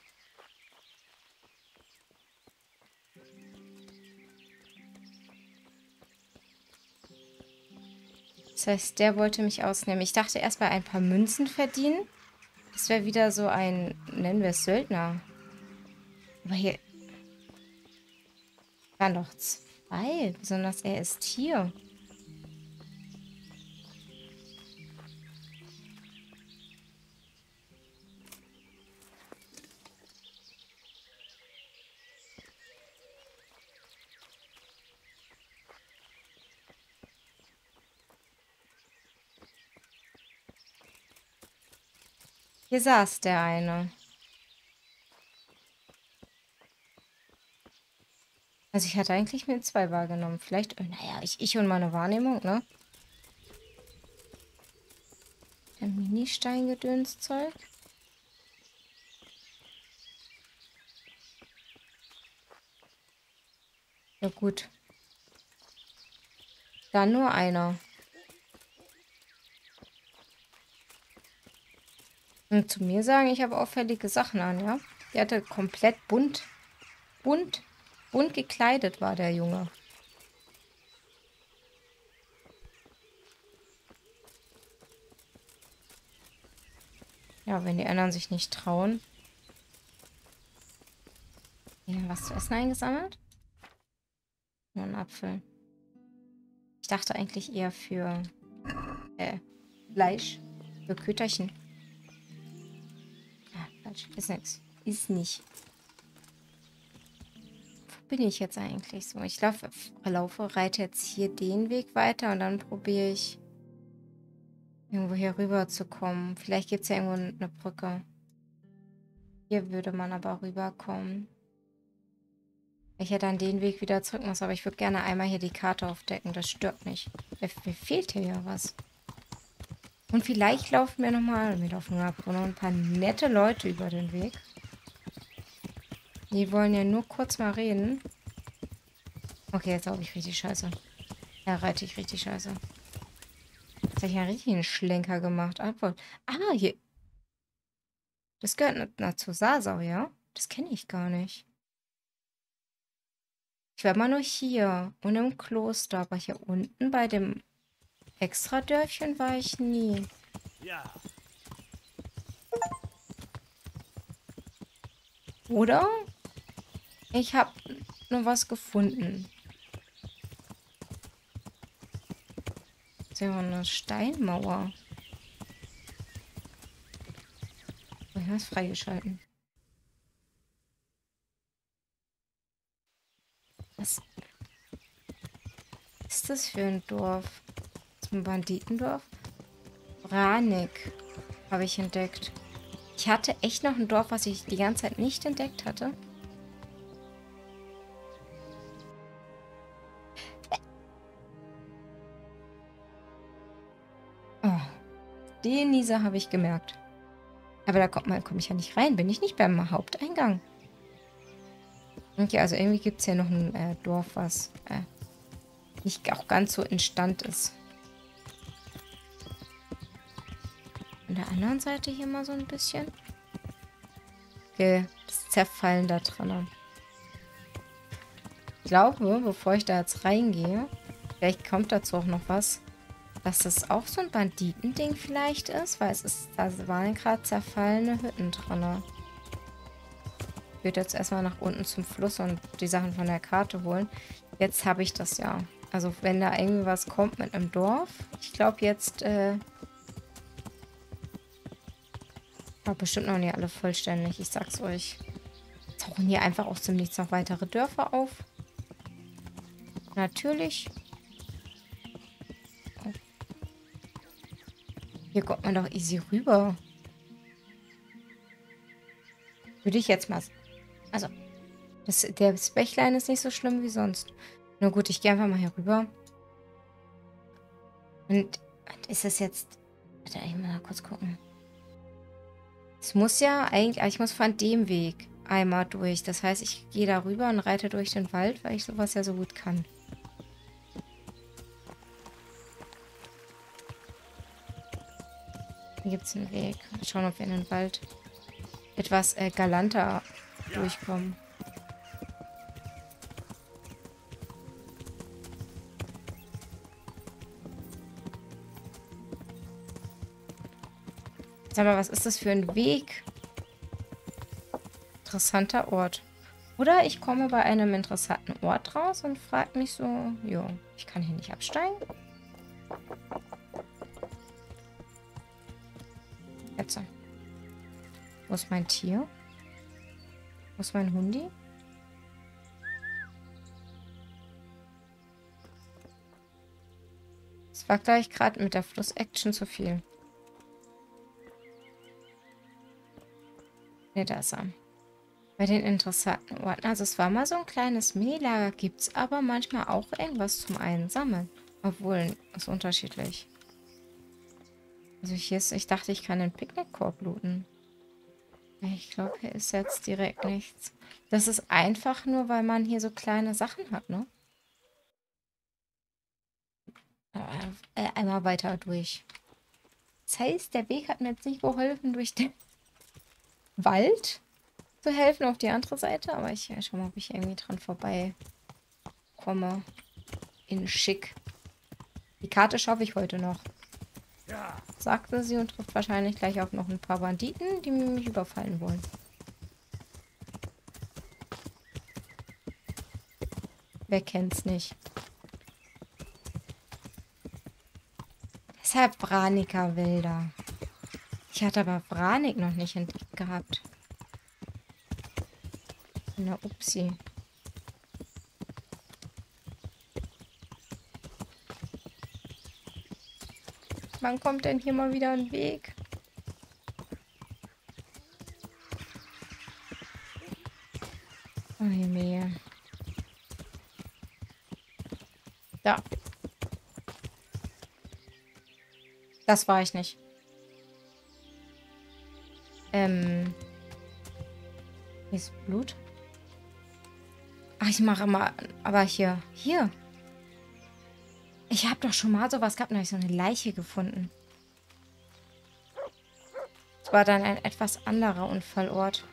Das heißt, der wollte mich ausnehmen. Ich dachte erst mal ein paar Münzen verdienen. Das wäre wieder so ein, nennen wir es Söldner. Aber hier waren doch zwei. Besonders er ist hier. Hier saß der eine. Also ich hatte eigentlich mit zwei wahrgenommen. Vielleicht, oh, naja, ich, ich und meine Wahrnehmung, ne? Der Mini-Steingedönszeug. Ja gut. Dann nur einer. Und zu mir sagen, ich habe auffällige Sachen an, ja? Der hatte komplett bunt, bunt, bunt gekleidet war der Junge. Ja, wenn die anderen sich nicht trauen. Hier was zu essen eingesammelt? Nur ein Apfel. Ich dachte eigentlich eher für äh, Fleisch, für Köterchen. Ist nix. Ist nicht. Wo bin ich jetzt eigentlich so? Ich laufe, laufe, reite jetzt hier den Weg weiter und dann probiere ich irgendwo hier rüber zu kommen. Vielleicht gibt es ja irgendwo eine Brücke. Hier würde man aber rüberkommen. Ich hätte dann den Weg wieder zurück muss, aber ich würde gerne einmal hier die Karte aufdecken. Das stört mich. Mir, mir fehlt hier ja was. Und vielleicht laufen wir nochmal, wir laufen noch ein paar nette Leute über den Weg. Die wollen ja nur kurz mal reden. Okay, jetzt glaube ich richtig scheiße. Ja, reite ich richtig scheiße. Jetzt habe ich ja richtig einen Schlenker gemacht. Ah, hier. Das gehört na, zu Sasau, ja? Das kenne ich gar nicht. Ich war mal nur hier und im Kloster, aber hier unten bei dem Extra-Dörfchen war ich nie. Ja. Oder? Ich habe nur was gefunden. Das ist ja eine Steinmauer. Oh, ich habe es freigeschalten. Was ist das für ein Dorf? Ein Banditendorf? Branik habe ich entdeckt. Ich hatte echt noch ein Dorf, was ich die ganze Zeit nicht entdeckt hatte. Oh, den Nieser habe ich gemerkt. Aber da kommt man, komme ich ja nicht rein. Bin ich nicht beim Haupteingang. Okay, also irgendwie gibt es hier noch ein äh, Dorf, was äh, nicht auch ganz so in Stand ist. An der anderen Seite hier mal so ein bisschen. Okay, das Zerfallen da dran. Ich glaube, bevor ich da jetzt reingehe, vielleicht kommt dazu auch noch was, dass das auch so ein Banditending vielleicht ist, weil es ist, da waren gerade zerfallene Hütten dran. Ich würde jetzt erstmal nach unten zum Fluss und die Sachen von der Karte holen. Jetzt habe ich das ja. Also wenn da irgendwie was kommt mit einem Dorf, ich glaube jetzt, äh, aber bestimmt noch nicht alle vollständig, ich sag's euch. Ist auch Und hier einfach aus dem Nichts noch weitere Dörfer auf. Natürlich. Oh. Hier kommt man doch easy rüber. Würde ich jetzt mal... Also, das, der Bächlein ist nicht so schlimm wie sonst. Nur gut, ich gehe einfach mal hier rüber. Und ist das jetzt... Warte, ich mal kurz gucken. Es muss ja eigentlich... Ich muss von dem Weg einmal durch. Das heißt, ich gehe da rüber und reite durch den Wald, weil ich sowas ja so gut kann. Hier gibt es einen Weg. Schauen, ob wir in den Wald etwas äh, galanter durchkommen. Sag mal, was ist das für ein Weg? Interessanter Ort. Oder ich komme bei einem interessanten Ort raus und frage mich so, jo, ich kann hier nicht absteigen. Jetzt. Wo ist mein Tier? Wo ist mein Hundi? Es war gleich gerade mit der Fluss-Action zu viel. Ne, da ist er. Bei den interessanten Orten. Also es war mal so ein kleines Mini-Lager. Gibt es aber manchmal auch irgendwas zum Einsammeln. Obwohl, ist unterschiedlich. Also hier ist, ich dachte, ich kann den Picknickkorb looten. Ich glaube, hier ist jetzt direkt nichts. Das ist einfach nur, weil man hier so kleine Sachen hat, ne? Äh, einmal weiter durch. Das heißt, der Weg hat mir jetzt nicht geholfen, durch den Wald zu helfen auf die andere Seite. Aber ich ja, schau mal, ob ich irgendwie dran vorbei komme. In schick. Die Karte schaffe ich heute noch. Sagte sie und trifft wahrscheinlich gleich auf noch ein paar Banditen, die mich überfallen wollen. Wer kennt's nicht? Deshalb Vraniker Wälder. Ich hatte aber Vranik noch nicht entdeckt gehabt. Na, upsi. Wann kommt denn hier mal wieder ein Weg? Oh je, da. Das war ich nicht. Ähm. Hier ist Blut. Ach, ich mache mal. Aber hier. Hier. Ich habe doch schon mal sowas gehabt, da habe ich so eine Leiche gefunden. Es war dann ein etwas anderer Unfallort.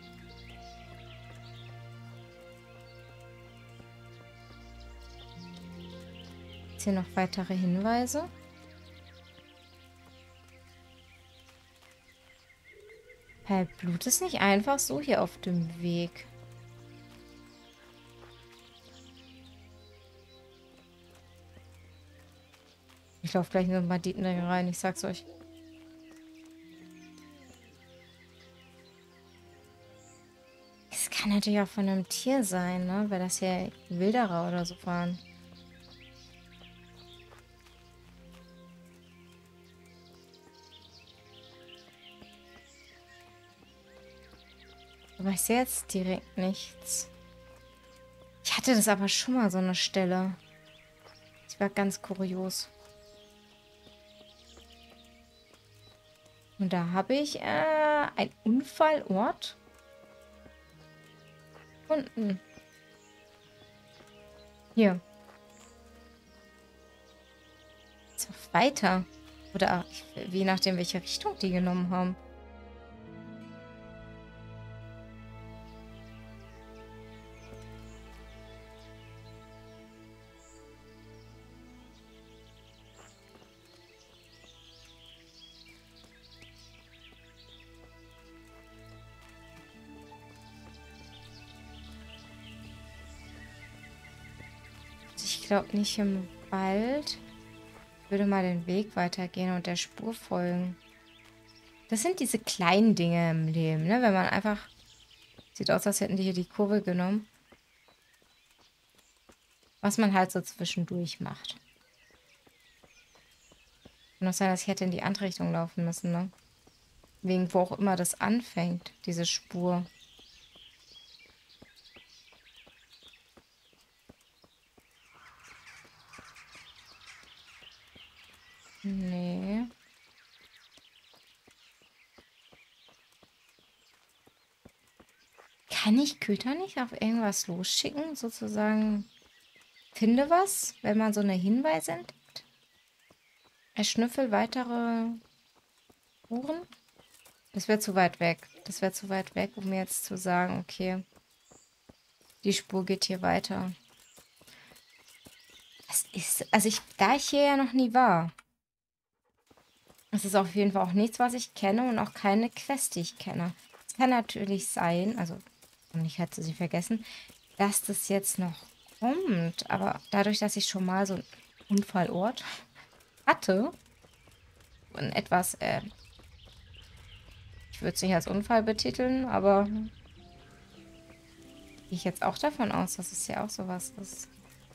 Jetzt hier noch weitere Hinweise. Hey, Blut ist nicht einfach so hier auf dem Weg. Ich laufe gleich in so einen Banditen rein, ich sag's euch. Es kann natürlich auch von einem Tier sein, ne? Weil das hier Wilderer oder so waren. Aber ich sehe jetzt direkt nichts. Ich hatte das aber schon mal, so eine Stelle. Das war ganz kurios. Und da habe ich äh, einen Unfallort gefunden. Hier. Jetzt auf weiter. Oder je nachdem, welche Richtung die genommen haben. Ich glaube nicht im Wald. Ich würde mal den Weg weitergehen und der Spur folgen. Das sind diese kleinen Dinge im Leben, ne? Wenn man einfach Sieht aus, als hätten die hier die Kurve genommen. Was man halt so zwischendurch macht. Kann auch sein, dass ich hätte in die andere Richtung laufen müssen, ne? Wegen wo auch immer das anfängt, diese Spur. Nee. Kann ich Köter nicht auf irgendwas losschicken? Sozusagen, finde was, wenn man so eine Hinweise entdeckt? Erschnüffel weitere Spuren? Das wäre zu weit weg. Das wäre zu weit weg, um mir jetzt zu sagen, okay, die Spur geht hier weiter. Das ist, also ich, da ich hier ja noch nie war. Das ist auf jeden Fall auch nichts, was ich kenne und auch keine Quest, die ich kenne. Es kann natürlich sein, also ich hatte sie vergessen, dass das jetzt noch kommt. Aber dadurch, dass ich schon mal so einen Unfallort hatte und etwas, äh, ich würde es nicht als Unfall betiteln, aber gehe ich jetzt auch davon aus, dass es ja auch sowas ist.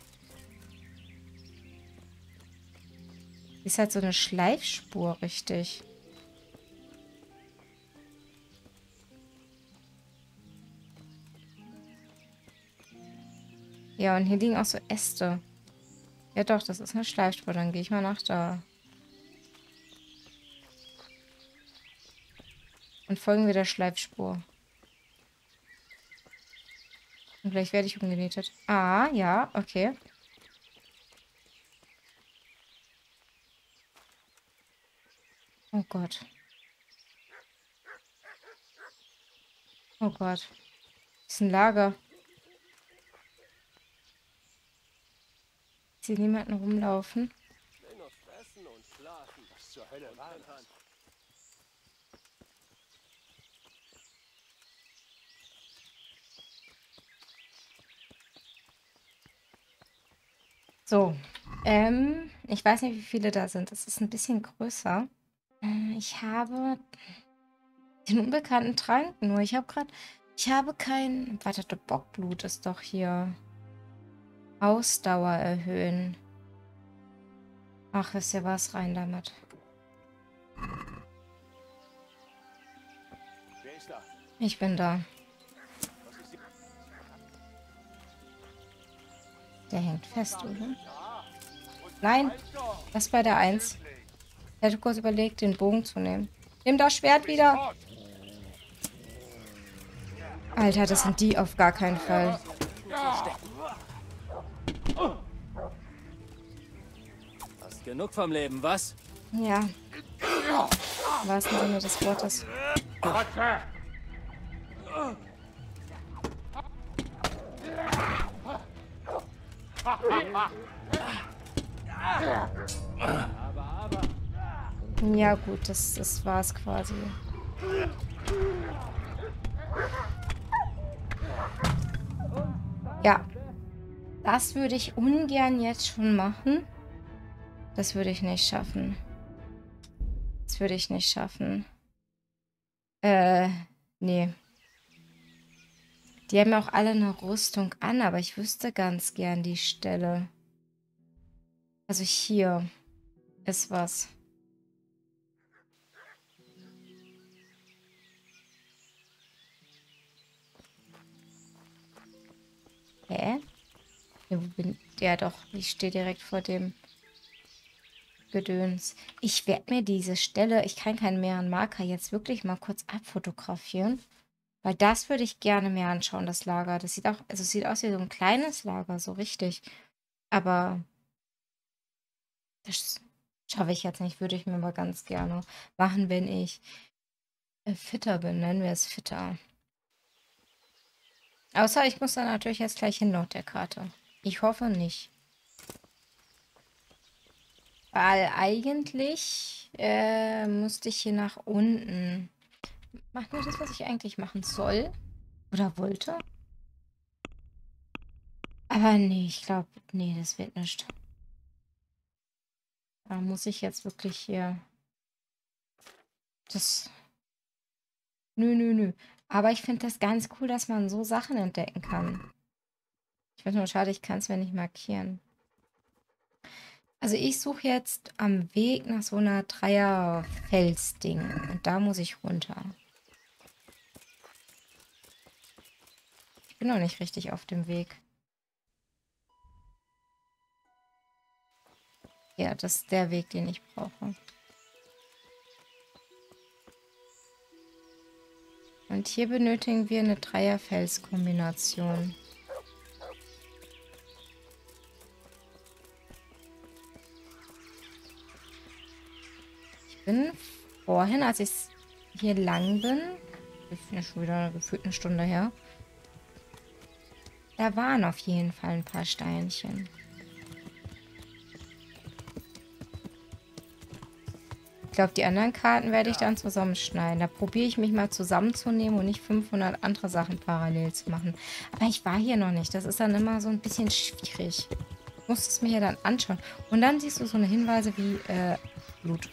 Ist halt so eine Schleifspur, richtig. Ja, und hier liegen auch so Äste. Ja doch, das ist eine Schleifspur. Dann gehe ich mal nach da. Und folgen wir der Schleifspur. Und gleich werde ich umgenietet. Ah, ja, okay. Oh Gott. Oh Gott. Das ist ein Lager. Ich sehe niemanden rumlaufen. So. Ähm, ich weiß nicht, wie viele da sind. Das ist ein bisschen größer. Äh, ich habe den unbekannten Trank nur. Ich habe gerade... Ich habe kein... Warte, der Bockblut ist doch hier. Ausdauer erhöhen. Ach, wisst ihr was? Rein damit. Ich bin da. Der hängt fest, oder? Nein, das bei der eins. Ich hätte kurz überlegt, den Bogen zu nehmen. Nimm das Schwert wieder. Alter, das sind die auf gar keinen Fall. Hast genug vom Leben, was? Ja. Im wahrsten Sinne des Wortes. Ja gut, das, das war's quasi. Ja. Das würde ich ungern jetzt schon machen. Das würde ich nicht schaffen. Das würde ich nicht schaffen. Äh, nee. Die haben ja auch alle eine Rüstung an, aber ich wüsste ganz gern die Stelle. Also hier ist was. Hä? Ja, wo bin ich? Ja doch, ich stehe direkt vor dem Gedöns. Ich werde mir diese Stelle, ich kann keinen mehreren Marker jetzt wirklich mal kurz abfotografieren. Weil das würde ich gerne mir anschauen, das Lager. Das sieht auch, also es sieht aus wie so ein kleines Lager, so richtig. Aber das schaffe ich jetzt nicht, würde ich mir aber ganz gerne machen, wenn ich äh, fitter bin. Nennen wir es fitter. Außer ich muss dann natürlich jetzt gleich hin auf der Karte. Ich hoffe nicht. Weil eigentlich äh, musste ich hier nach unten. Macht nur das, was ich eigentlich machen soll. Oder wollte. Aber nee, ich glaube, nee, das wird nicht. Da muss ich jetzt wirklich hier... Das... Nö, nö, nö. Aber ich finde das ganz cool, dass man so Sachen entdecken kann. Ich finde nur schade, ich kann es mir nicht markieren. Also ich suche jetzt am Weg nach so einer Dreier-Fels-Ding. Und da muss ich runter. Ich bin noch nicht richtig auf dem Weg. Ja, das ist der Weg, den ich brauche. Und hier benötigen wir eine Dreier-Fels-Kombination. Ich bin vorhin, als ich hier lang bin, das ist ja schon wieder gefühlt eine Stunde her, da waren auf jeden Fall ein paar Steinchen. Ich glaube, die anderen Karten werde ich dann zusammenschneiden. Da probiere ich mich mal zusammenzunehmen und nicht fünfhundert andere Sachen parallel zu machen. Aber ich war hier noch nicht. Das ist dann immer so ein bisschen schwierig. Ich muss es mir ja dann anschauen. Und dann siehst du so eine Hinweise wie äh, Blut.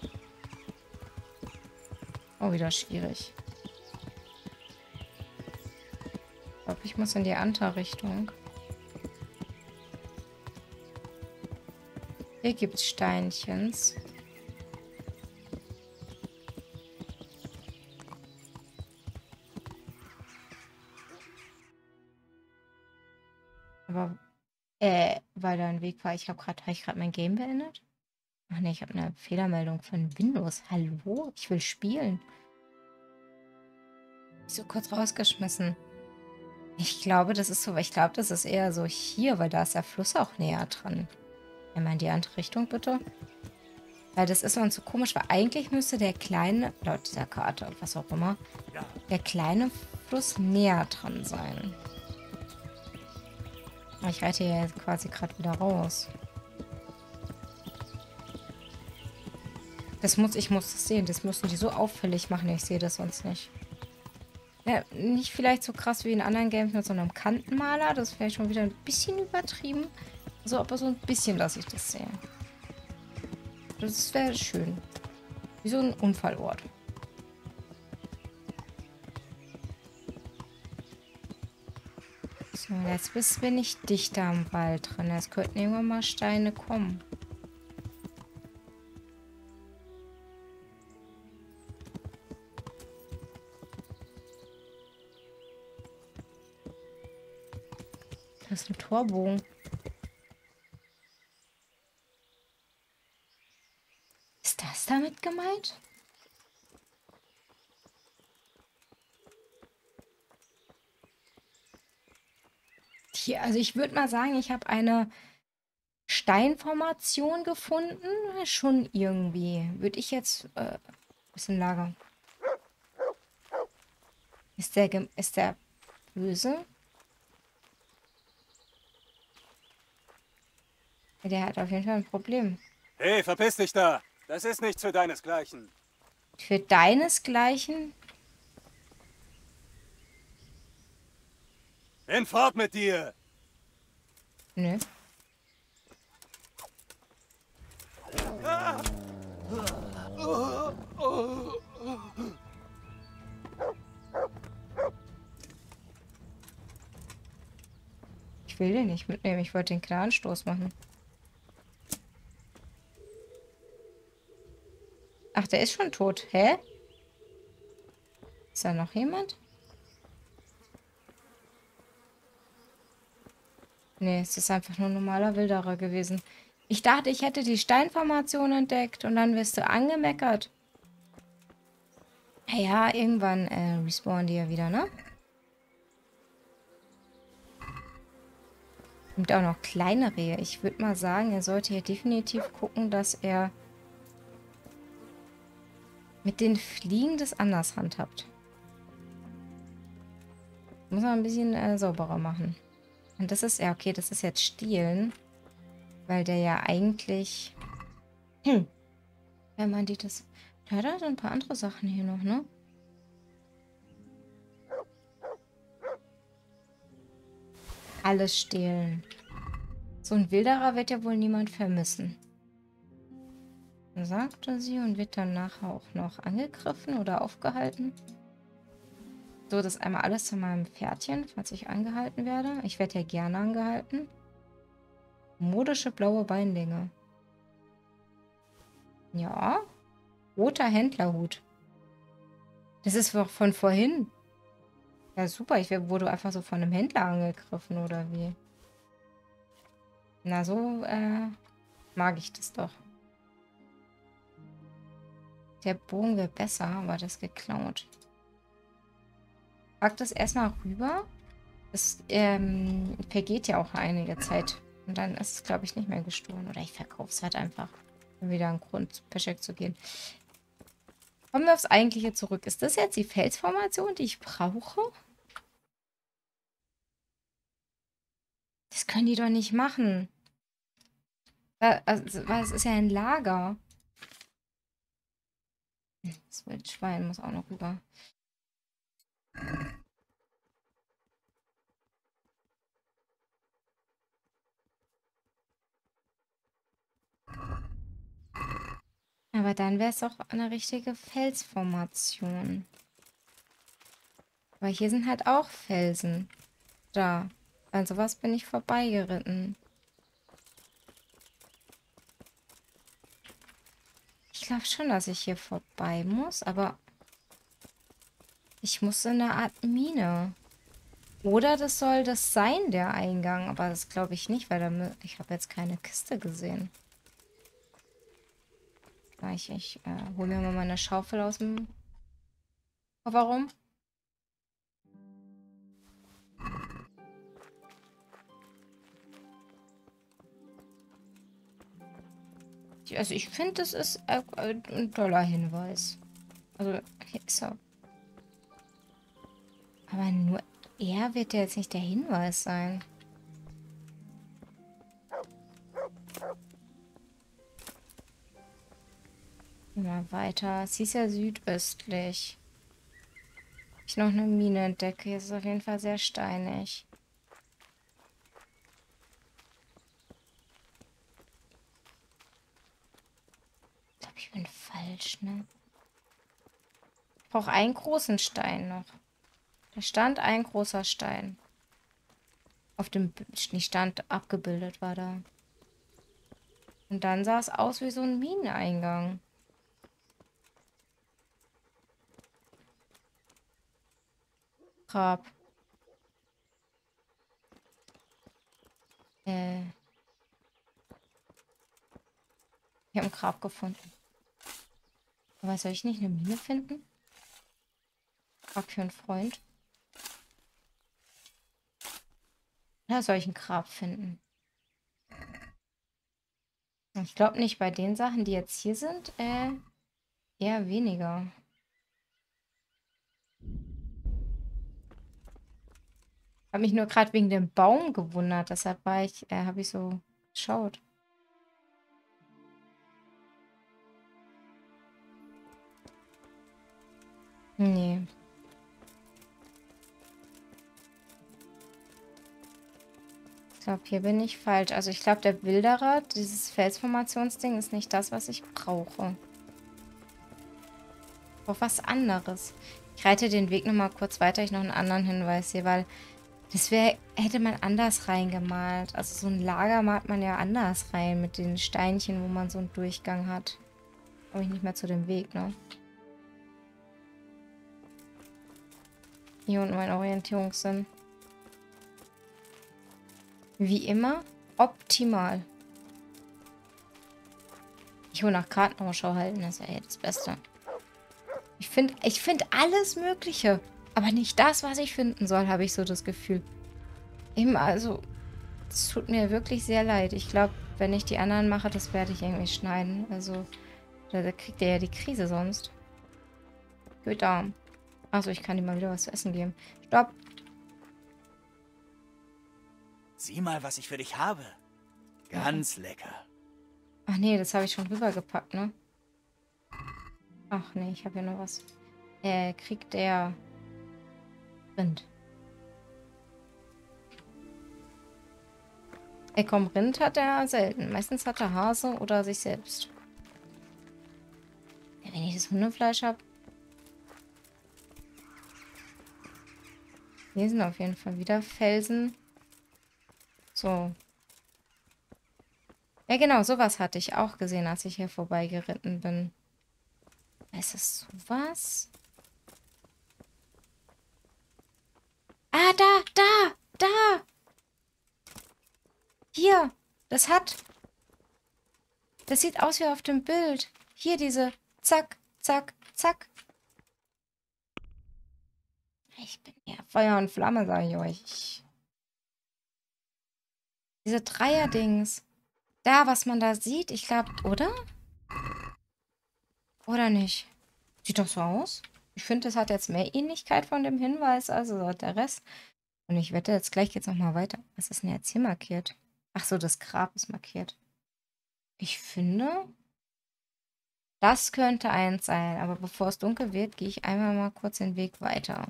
Oh, wieder schwierig. Ich glaube, ich muss in die andere Richtung. Hier gibt es Steinchens. Aber, äh, weil da ein Weg war. Ich habe gerade, habe ich gerade mein Game beendet? Ach ne, ich habe eine Fehlermeldung von Windows. Hallo? Ich will spielen. So kurz rausgeschmissen. Ich glaube, das ist so, ich glaube, das ist eher so hier, weil da ist der Fluss auch näher dran. Einmal in die andere Richtung, bitte. Weil das ist uns so komisch, weil eigentlich müsste der kleine, laut dieser Karte, was auch immer, der kleine Fluss näher dran sein. Ich reite ja jetzt quasi gerade wieder raus. Das muss, ich muss das sehen. Das müssen die so auffällig machen. Ich sehe das sonst nicht. Ja, nicht vielleicht so krass wie in anderen Games mit so einem Kantenmaler. Das wäre schon wieder ein bisschen übertrieben. So, aber so ein bisschen lasse ich das sehen. Das wäre schön. Wie so ein Unfallort. So, jetzt bin ich dichter am Wald drin. Jetzt könnten irgendwann mal Steine kommen. Das ist ein Torbogen. Ist das damit gemeint? Hier, also ich würde mal sagen, ich habe eine Steinformation gefunden. Schon irgendwie. Würde ich jetzt... Äh, ist ein Lager. Ist der, ist der böse? Der hat auf jeden Fall ein Problem. Hey, verpiss dich da! Das ist nicht für deinesgleichen. Für deinesgleichen? Hinfort mit dir! Nö. Ah! Ich will den nicht mitnehmen. Ich wollte den Knarrenstoß machen. Ach, der ist schon tot. Hä? Ist da noch jemand? Nee, es ist einfach nur ein normaler Wilderer gewesen. Ich dachte, ich hätte die Steinformation entdeckt und dann wirst du angemeckert. Ja, irgendwann äh, respawnen die ja wieder, ne? Gibt auch noch kleine Rehe. Ich würde mal sagen, er sollte hier definitiv gucken, dass er mit den Fliegen das anders handhabt. Muss man ein bisschen äh, sauberer machen. Und das ist, ja okay, das ist jetzt Stehlen. Weil der ja eigentlich... Hm. Wenn man die das... Ja, da hat ein paar andere Sachen hier noch, ne? Alles stehlen. So ein Wilderer wird ja wohl niemand vermissen. Sagte sie und wird dann nachher auch noch angegriffen oder aufgehalten. So, das einmal alles zu meinem Pferdchen, falls ich angehalten werde. Ich werde ja gerne angehalten. Modische blaue Beinlinge. Ja. Roter Händlerhut. Das ist doch von vorhin. Ja, super. Ich wurde einfach so von einem Händler angegriffen, oder wie? Na, so äh, mag ich das doch. Der Bogen wäre besser, aber das ist geklaut. Pack das erstmal rüber. Es ähm, vergeht ja auch einige Zeit. Und dann ist es, glaube ich, nicht mehr gestohlen. Oder ich verkaufe es halt einfach. Um wieder einen Grund, zu Peschek zu gehen. Kommen wir aufs Eigentliche zurück. Ist das jetzt die Felsformation, die ich brauche? Das können die doch nicht machen. Also, weil es ist ja ein Lager. Das Wildschwein muss auch noch rüber. Aber dann wäre es auch eine richtige Felsformation. Weil hier sind halt auch Felsen. Da. An sowas bin ich vorbeigeritten. Ich glaube schon, dass ich hier vorbei muss, aber ich muss in eine Art Mine. Oder das soll das sein, der Eingang. Aber das glaube ich nicht, weil da, ich habe jetzt keine Kiste gesehen. Ich, ich äh, hole mir mal meine Schaufel aus dem Kofferraum. Also ich finde, das ist äh, ein toller Hinweis. Also hier ist er. Aber nur er wird ja jetzt nicht der Hinweis sein. Mal weiter. Sie ist ja südöstlich. Ich noch eine Mine entdecke. Hier ist es auf jeden Fall sehr steinig. Ich glaube, ich bin falsch, ne? Ich brauche einen großen Stein noch. Da stand ein großer Stein. Auf dem nicht stand abgebildet war da. Und dann sah es aus wie so ein Mineneingang. Grab. Äh. Ich habe ein Grab gefunden. Aber soll ich nicht eine Mine finden? Grab für einen Freund. Oder soll ich ein Grab finden? Ich glaube nicht bei den Sachen, die jetzt hier sind. Äh, eher weniger. Ich habe mich nur gerade wegen dem Baum gewundert. Deshalb war ich, äh, habe ich so geschaut. Nee. Ich glaube, hier bin ich falsch. Also ich glaube, der Wilderer, dieses Felsformationsding, ist nicht das, was ich brauche. Ich brauche was anderes. Ich reite den Weg nochmal kurz weiter, ich noch einen anderen Hinweis hier, weil das wär, hätte man anders reingemalt. Also so ein Lager malt man ja anders rein mit den Steinchen, wo man so einen Durchgang hat. Komme ich nicht mehr zu dem Weg, ne? Hier unten mein Orientierungssinn. Wie immer, optimal. Ich hole nach Karten Ausschau halten, das ist ja das Beste. Ich finde ich find alles Mögliche, aber nicht das, was ich finden soll, habe ich so das Gefühl. Eben, also, es tut mir wirklich sehr leid. Ich glaube, wenn ich die anderen mache, das werde ich irgendwie schneiden. Also, da, da kriegt ihr ja die Krise sonst. Gut, Arm. Achso, ich kann ihm mal wieder was zu essen geben. Stopp. Sieh mal, was ich für dich habe. Ganz ja. Lecker. Ach nee, das habe ich schon rübergepackt, ne? Ach nee, ich habe hier noch was. Äh, kriegt der Rind. Ey, komm, Rind hat er selten. Meistens hat er Hase oder sich selbst. Ja, wenn ich das Hundefleisch habe. Hier sind auf jeden Fall wieder Felsen. So. Ja, genau, sowas hatte ich auch gesehen, als ich hier vorbeigeritten bin. Ist es sowas? Ah, da, da, da! Hier, das hat... Das sieht aus wie auf dem Bild. Hier diese zack, zack, zack. Ich bin ja Feuer und Flamme, sage ich euch. Diese Dreier-Dings. Da, was man da sieht, ich glaube, oder? Oder nicht? Sieht doch so aus. Ich finde, das hat jetzt mehr Ähnlichkeit von dem Hinweis, also der Rest. Und ich wette, jetzt gleich geht's nochmal weiter. Was ist denn jetzt hier markiert? Ach so, das Grab ist markiert. Ich finde, das könnte eins sein. Aber bevor es dunkel wird, gehe ich einmal mal kurz den Weg weiter.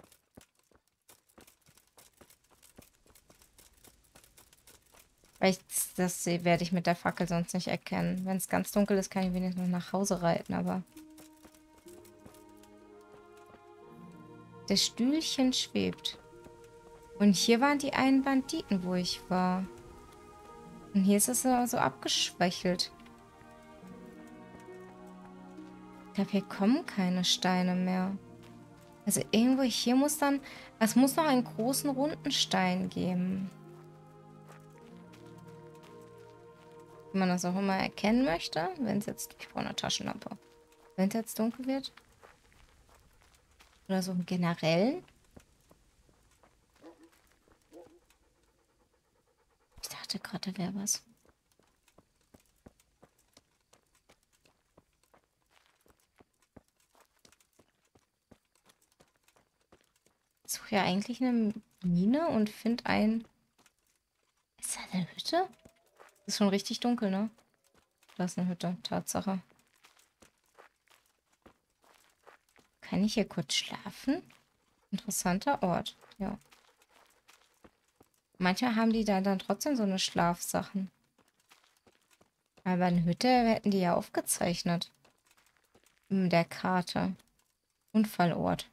Weil das, das werde ich mit der Fackel sonst nicht erkennen. Wenn es ganz dunkel ist, kann ich wenigstens noch nach Hause reiten, aber... Das Stühlchen schwebt. Und hier waren die einen Banditen, wo ich war. Und hier ist es so, so abgeschwächelt. Ich glaube, hier kommen keine Steine mehr. Also irgendwo hier muss dann... Es muss noch einen großen runden Stein geben. Wenn man das auch immer erkennen möchte. Wenn es jetzt... Ich brauche eine Taschenlampe. Wenn es jetzt dunkel wird. Oder so generell. Ich dachte gerade, da wäre was. Ich suche ja eigentlich eine Mine und finde ein... Ist das eine Hütte? Ist schon richtig dunkel, ne? Da ist eine Hütte, Tatsache. Kann ich hier kurz schlafen? Interessanter Ort, ja. Manchmal haben die da dann trotzdem so eine Schlafsachen. Aber eine Hütte hätten die ja aufgezeichnet. In der Karte. Unfallort.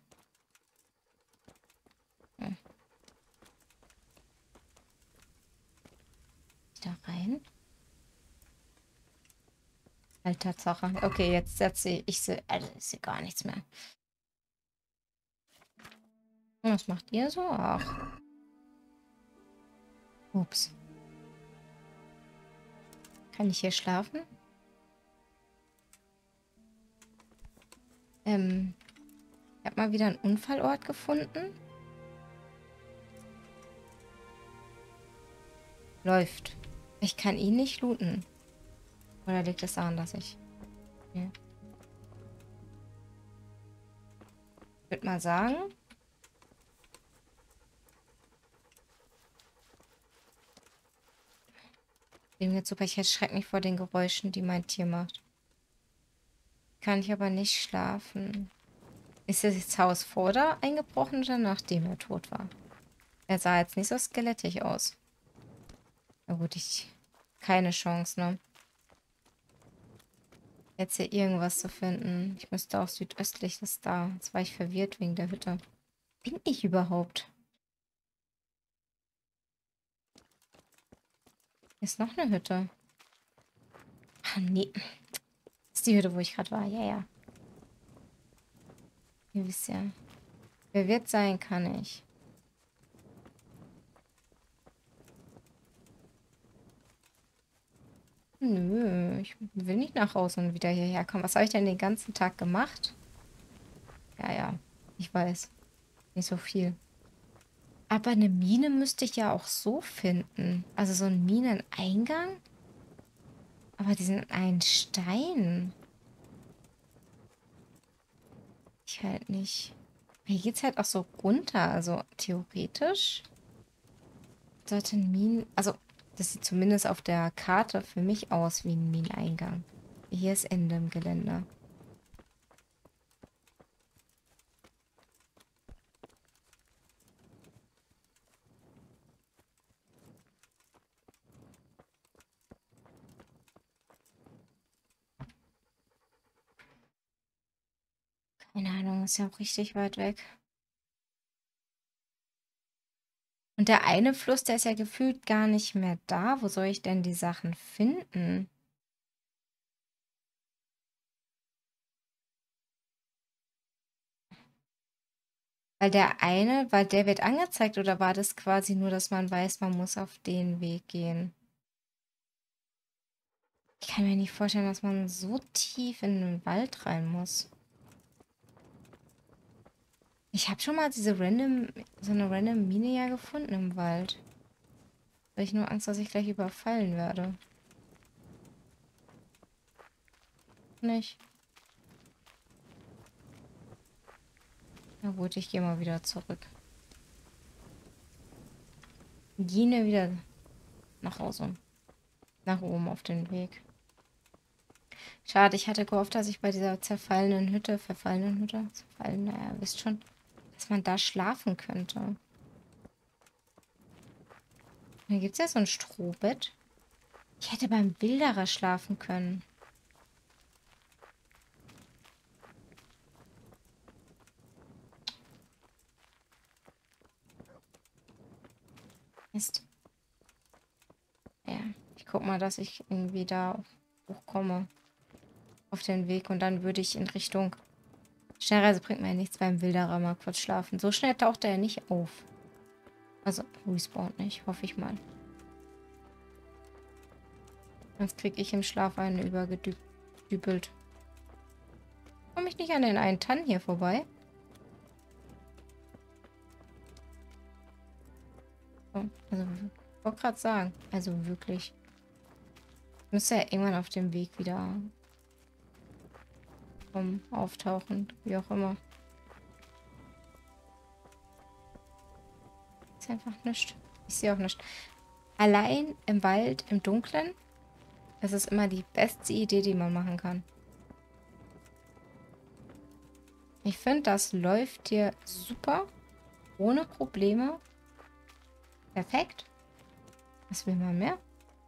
Ja. Da rein. Halt, Tatsache. Okay, jetzt setze ich, ich sehe, also ich sehe gar nichts mehr. Was macht ihr so? Ach. Ups. Kann ich hier schlafen? Ähm. Ich habe mal wieder einen Unfallort gefunden. Läuft. Ich kann ihn nicht looten. Oder liegt es daran, dass ich... Ja. Ich würde mal sagen... Dem jetzt super, ich erschrecke mich vor den Geräuschen, die mein Tier macht. Kann ich aber nicht schlafen. Ist das Haus vor der eingebrochen oder nachdem er tot war? Er sah jetzt nicht so skelettig aus. Na gut, ich... Keine Chance, ne? Jetzt hier irgendwas zu finden. Ich müsste auch südöstlich, das da. Jetzt war ich verwirrt wegen der Hütte. Bin ich überhaupt? Hier ist noch eine Hütte. Ah, nee. Das ist die Hütte, wo ich gerade war. Ja, ja. Ihr wisst ja. Verwirrt sein kann ich. Nö, ich will nicht nach Hause und wieder hierher kommen. Was habe ich denn den ganzen Tag gemacht? Ja, ja, ich weiß. Nicht so viel. Aber eine Mine müsste ich ja auch so finden. Also so ein Mineneingang. Aber die sind ein Stein. Ich halt nicht. Hier geht es halt auch so runter. Also theoretisch sollte ein Minen... Also das sieht zumindest auf der Karte für mich aus wie ein Mineneingang. Hier ist Ende im Gelände. Keine Ahnung, ist ja auch richtig weit weg. Und der eine Fluss, der ist ja gefühlt gar nicht mehr da. Wo soll ich denn die Sachen finden? Weil der eine, weil der wird angezeigt, oder war das quasi nur, dass man weiß, man muss auf den Weg gehen? Ich kann mir nicht vorstellen, dass man so tief in den Wald rein muss. Ich habe schon mal diese random, so eine random Mine ja gefunden im Wald. Weil ich nur Angst, dass ich gleich überfallen werde. Nicht. Na gut, ich gehe mal wieder zurück. Gine wieder nach Hause. Nach oben auf den Weg. Schade, ich hatte gehofft, dass ich bei dieser zerfallenen Hütte, verfallenen Hütte, zerfallen, naja, wisst schon, dass man da schlafen könnte. Da gibt es ja so ein Strohbett. Ich hätte beim Wilderer schlafen können. Mist. Ja, ich guck mal, dass ich irgendwie da hochkomme. Auf den Weg. Und dann würde ich in Richtung... Schnellreise bringt mir ja nichts, beim Wilderer mal kurz schlafen. So schnell taucht er ja nicht auf. Also, respawnt nicht. Hoffe ich mal. Sonst kriege ich im Schlaf einen übergedübelt. Komme ich nicht an den einen Tannen hier vorbei? Oh, also, ich wollte gerade sagen. Also wirklich. Müsste ja irgendwann auf dem Weg wieder um, auftauchen. Wie auch immer. Ist einfach nichts. Ich sehe auch nichts. Allein im Wald, im Dunkeln, das ist immer die beste Idee, die man machen kann. Ich finde, das läuft hier super. Ohne Probleme. Perfekt. Was will man mehr?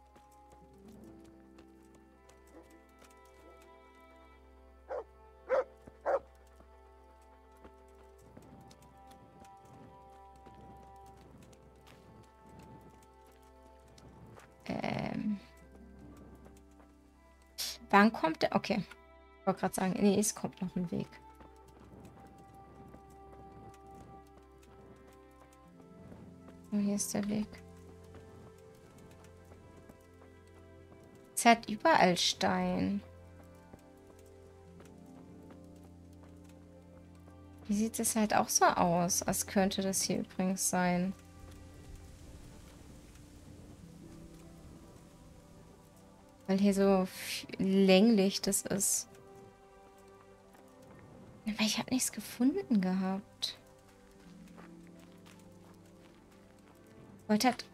Ähm. Wann kommt der? Okay. Ich wollte gerade sagen, nee, es kommt noch ein Weg. Oh, hier ist der Weg. Es hat überall Stein. Hier sieht es halt auch so aus, als könnte das hier übrigens sein. Weil hier so länglich das ist. Aber ich habe nichts gefunden gehabt. Ich wollte halt...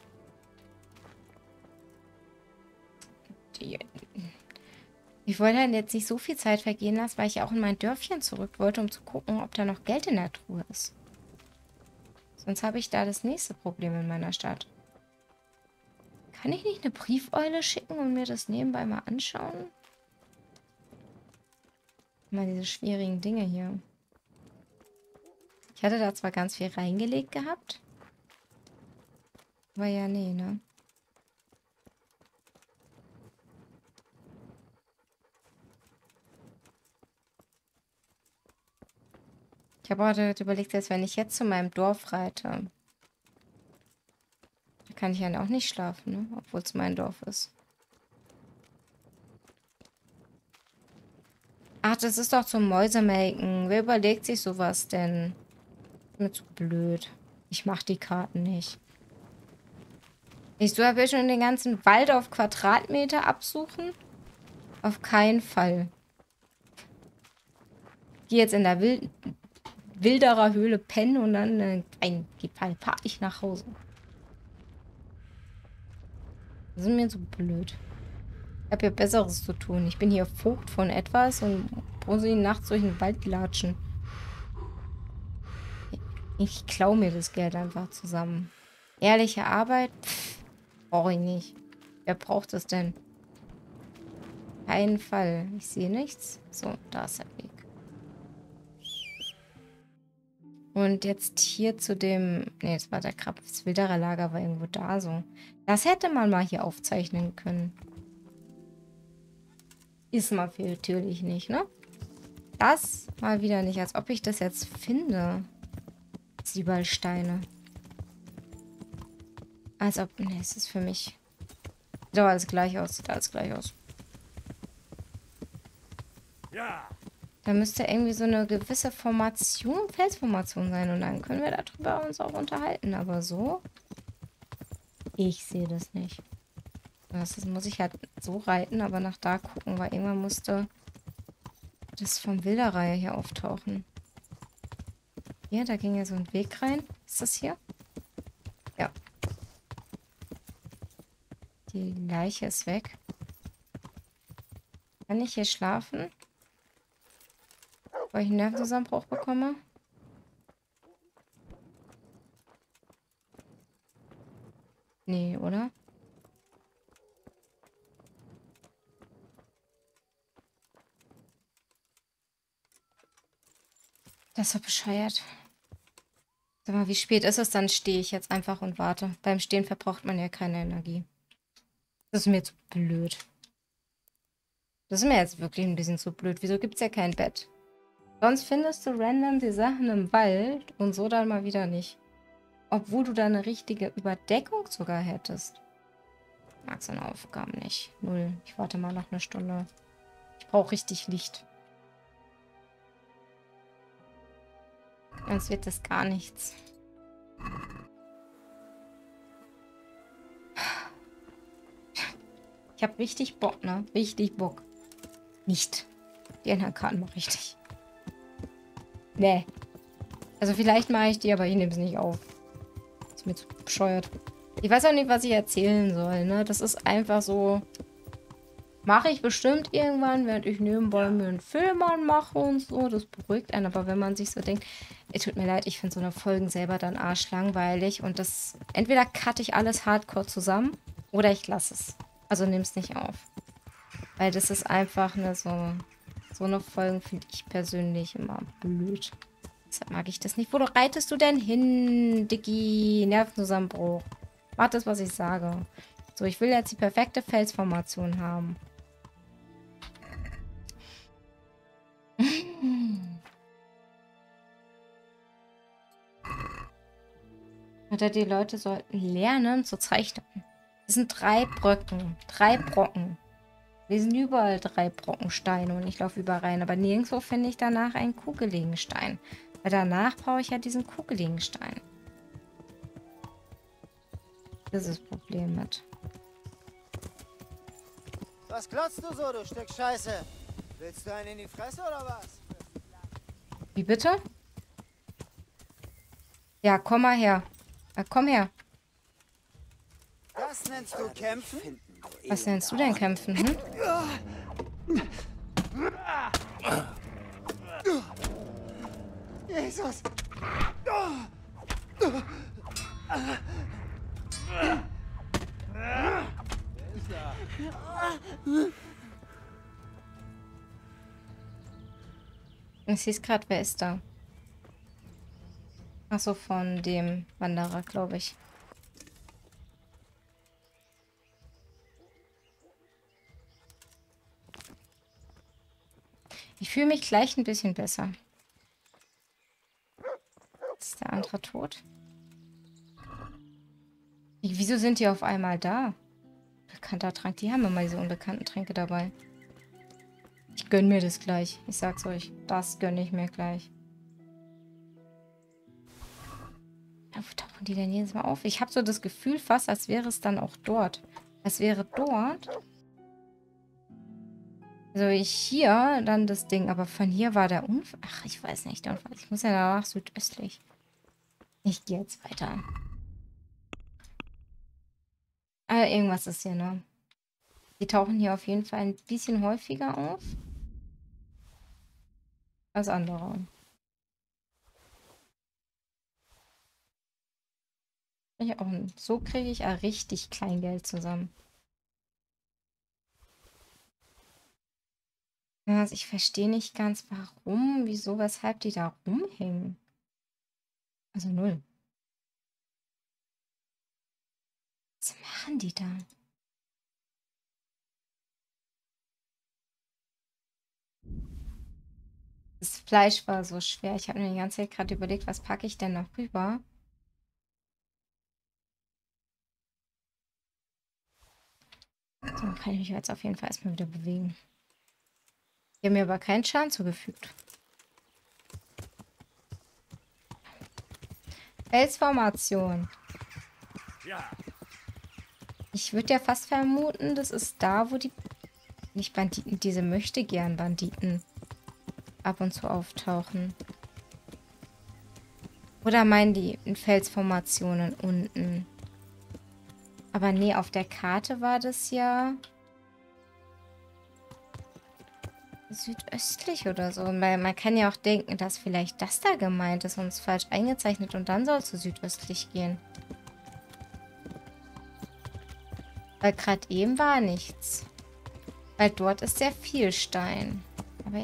Ich wollte halt jetzt nicht so viel Zeit vergehen lassen, weil ich auch in mein Dörfchen zurück wollte, um zu gucken, ob da noch Geld in der Truhe ist. Sonst habe ich da das nächste Problem in meiner Stadt. Kann ich nicht eine Briefeule schicken und mir das nebenbei mal anschauen? Mal diese schwierigen Dinge hier. Ich hatte da zwar ganz viel reingelegt gehabt. Aber ja, nee, ne? Ich habe heute überlegt, dass wenn ich jetzt zu meinem Dorf reite, da kann ich ja auch nicht schlafen, ne? Obwohl es mein Dorf ist. Ach, das ist doch zum Mäusemelken. Wer überlegt sich sowas denn? Ist mir zu blöd. Ich mach die Karten nicht. Ich so, will schon den ganzen Wald auf Quadratmeter absuchen? Auf keinen Fall. Ich gehe jetzt in der Wild Wilderer Höhle pennen und dann äh, ein, fahre ich nach Hause. Das ist mir so blöd. Ich habe ja Besseres zu tun. Ich bin hier Vogt von etwas und muss ihn nachts durch den Wald latschen. Ich klaue mir das Geld einfach zusammen. Ehrliche Arbeit? Brauche ich nicht. Wer braucht das denn? Keinen Fall. Ich sehe nichts. So, da ist der Weg. Und jetzt hier zu dem... Ne, das war der Krab. Das Wilderer Lager war irgendwo da so. Das hätte man mal hier aufzeichnen können. Ist mal natürlich nicht, ne? Das mal wieder nicht. Als ob ich das jetzt finde. Das sind überall Steine. Als ob... Ne, es ist für mich... Sieht aber alles gleich aus. Sieht alles gleich aus. Ja. Da müsste irgendwie so eine gewisse Formation, Felsformation sein. Und dann können wir darüber uns auch unterhalten. Aber so... Ich sehe das nicht. Das muss ich halt so reiten, aber nach da gucken, weil irgendwann musste das vom Wilderer hier auftauchen. Hier, da ging ja so ein Weg rein. Ist das hier? Ja. Die Leiche ist weg. Kann ich hier schlafen? Weil ich einen Nervenzusammenbruch bekomme? Nee, oder? Das ist doch bescheuert. Sag mal, wie spät ist es? Dann stehe ich jetzt einfach und warte. Beim Stehen verbraucht man ja keine Energie. Das ist mir zu blöd. Das ist mir jetzt wirklich ein bisschen zu blöd. Wieso gibt es ja kein Bett? Sonst findest du random die Sachen im Wald und so dann mal wieder nicht. Obwohl du da eine richtige Überdeckung sogar hättest. Ich mag so eine Aufgaben nicht. Null. Ich warte mal noch eine Stunde. Ich brauche richtig Licht. Sonst wird das gar nichts. Ich habe richtig Bock, ne? Richtig Bock. Nicht. Die anderen Karten mache ich nicht. Nee. Also vielleicht mache ich die, aber ich nehme es nicht auf. Ist mir zu bescheuert. Ich weiß auch nicht, was ich erzählen soll, ne? Das ist einfach so... Mache ich bestimmt irgendwann, während ich nebenbei mir einen Film anmache und so. Das beruhigt einen. Aber wenn man sich so denkt, es tut mir leid, ich finde so eine Folgen selber dann arschlangweilig. Und das, entweder cutte ich alles hardcore zusammen oder ich lasse es. Also nimm es nicht auf. Weil das ist einfach eine so, so eine Folgen finde ich persönlich immer blöd. Deshalb mag ich das nicht. Wo reitest du denn hin, Dicky? Nervenzusammenbruch. Mach das, was ich sage. So, ich will jetzt die perfekte Felsformation haben. Oder die Leute sollten lernen zu zeichnen. Das sind drei Brücken. Drei Brocken. Wir sind überall drei Brocken Steine und ich laufe überall rein. Aber nirgendwo finde ich danach einen kugeligen Stein. Weil danach brauche ich ja diesen kugeligen Stein. Das ist das Problem mit. Was glotzt du so, du Stück Scheiße? Willst du einen in die Fresse oder was? Wie bitte? Ja, komm mal her. Ja, komm her. Das nennst du kämpfen? Was nennst du denn kämpfen, hm? Jesus! Ich sehe es gerade, wer ist da? Achso, von dem Wanderer, glaube ich. Ich fühle mich gleich ein bisschen besser. Ist der andere tot? Wie, wieso sind die auf einmal da? Bekannter Trank. Die haben immer diese unbekannten Tränke dabei. Ich gönne mir das gleich. Ich sag's euch. Das gönne ich mir gleich. Ja, wo tauchen die denn jedes Mal auf? Ich habe so das Gefühl fast, als wäre es dann auch dort. Als wäre dort... Also ich hier dann das Ding, aber von hier war der Unfall. Ach, ich weiß nicht. Der Unfall. Ich muss ja danach südöstlich. Ich gehe jetzt weiter. Ah, irgendwas ist hier, ne? Die tauchen hier auf jeden Fall ein bisschen häufiger auf als andere. Ich auch, so kriege ich ja richtig Kleingeld zusammen. Also ich verstehe nicht ganz, warum, wieso, weshalb die da rumhängen. Also null. Was machen die da? Das Fleisch war so schwer. Ich habe mir die ganze Zeit gerade überlegt, was packe ich denn noch rüber? So, dann kann ich mich jetzt auf jeden Fall erstmal wieder bewegen. Die haben mir aber keinen Schaden zugefügt. Felsformation. Ich würde ja fast vermuten, das ist da, wo die... Nicht Banditen, diese Möchtegern-Banditen ab und zu auftauchen. Oder meinen die in Felsformationen unten? Aber nee, auf der Karte war das ja südöstlich oder so. Weil man kann ja auch denken, dass vielleicht das da gemeint ist und es falsch eingezeichnet und dann soll es zu südöstlich gehen. Weil gerade eben war nichts. Weil dort ist sehr viel Stein. Aber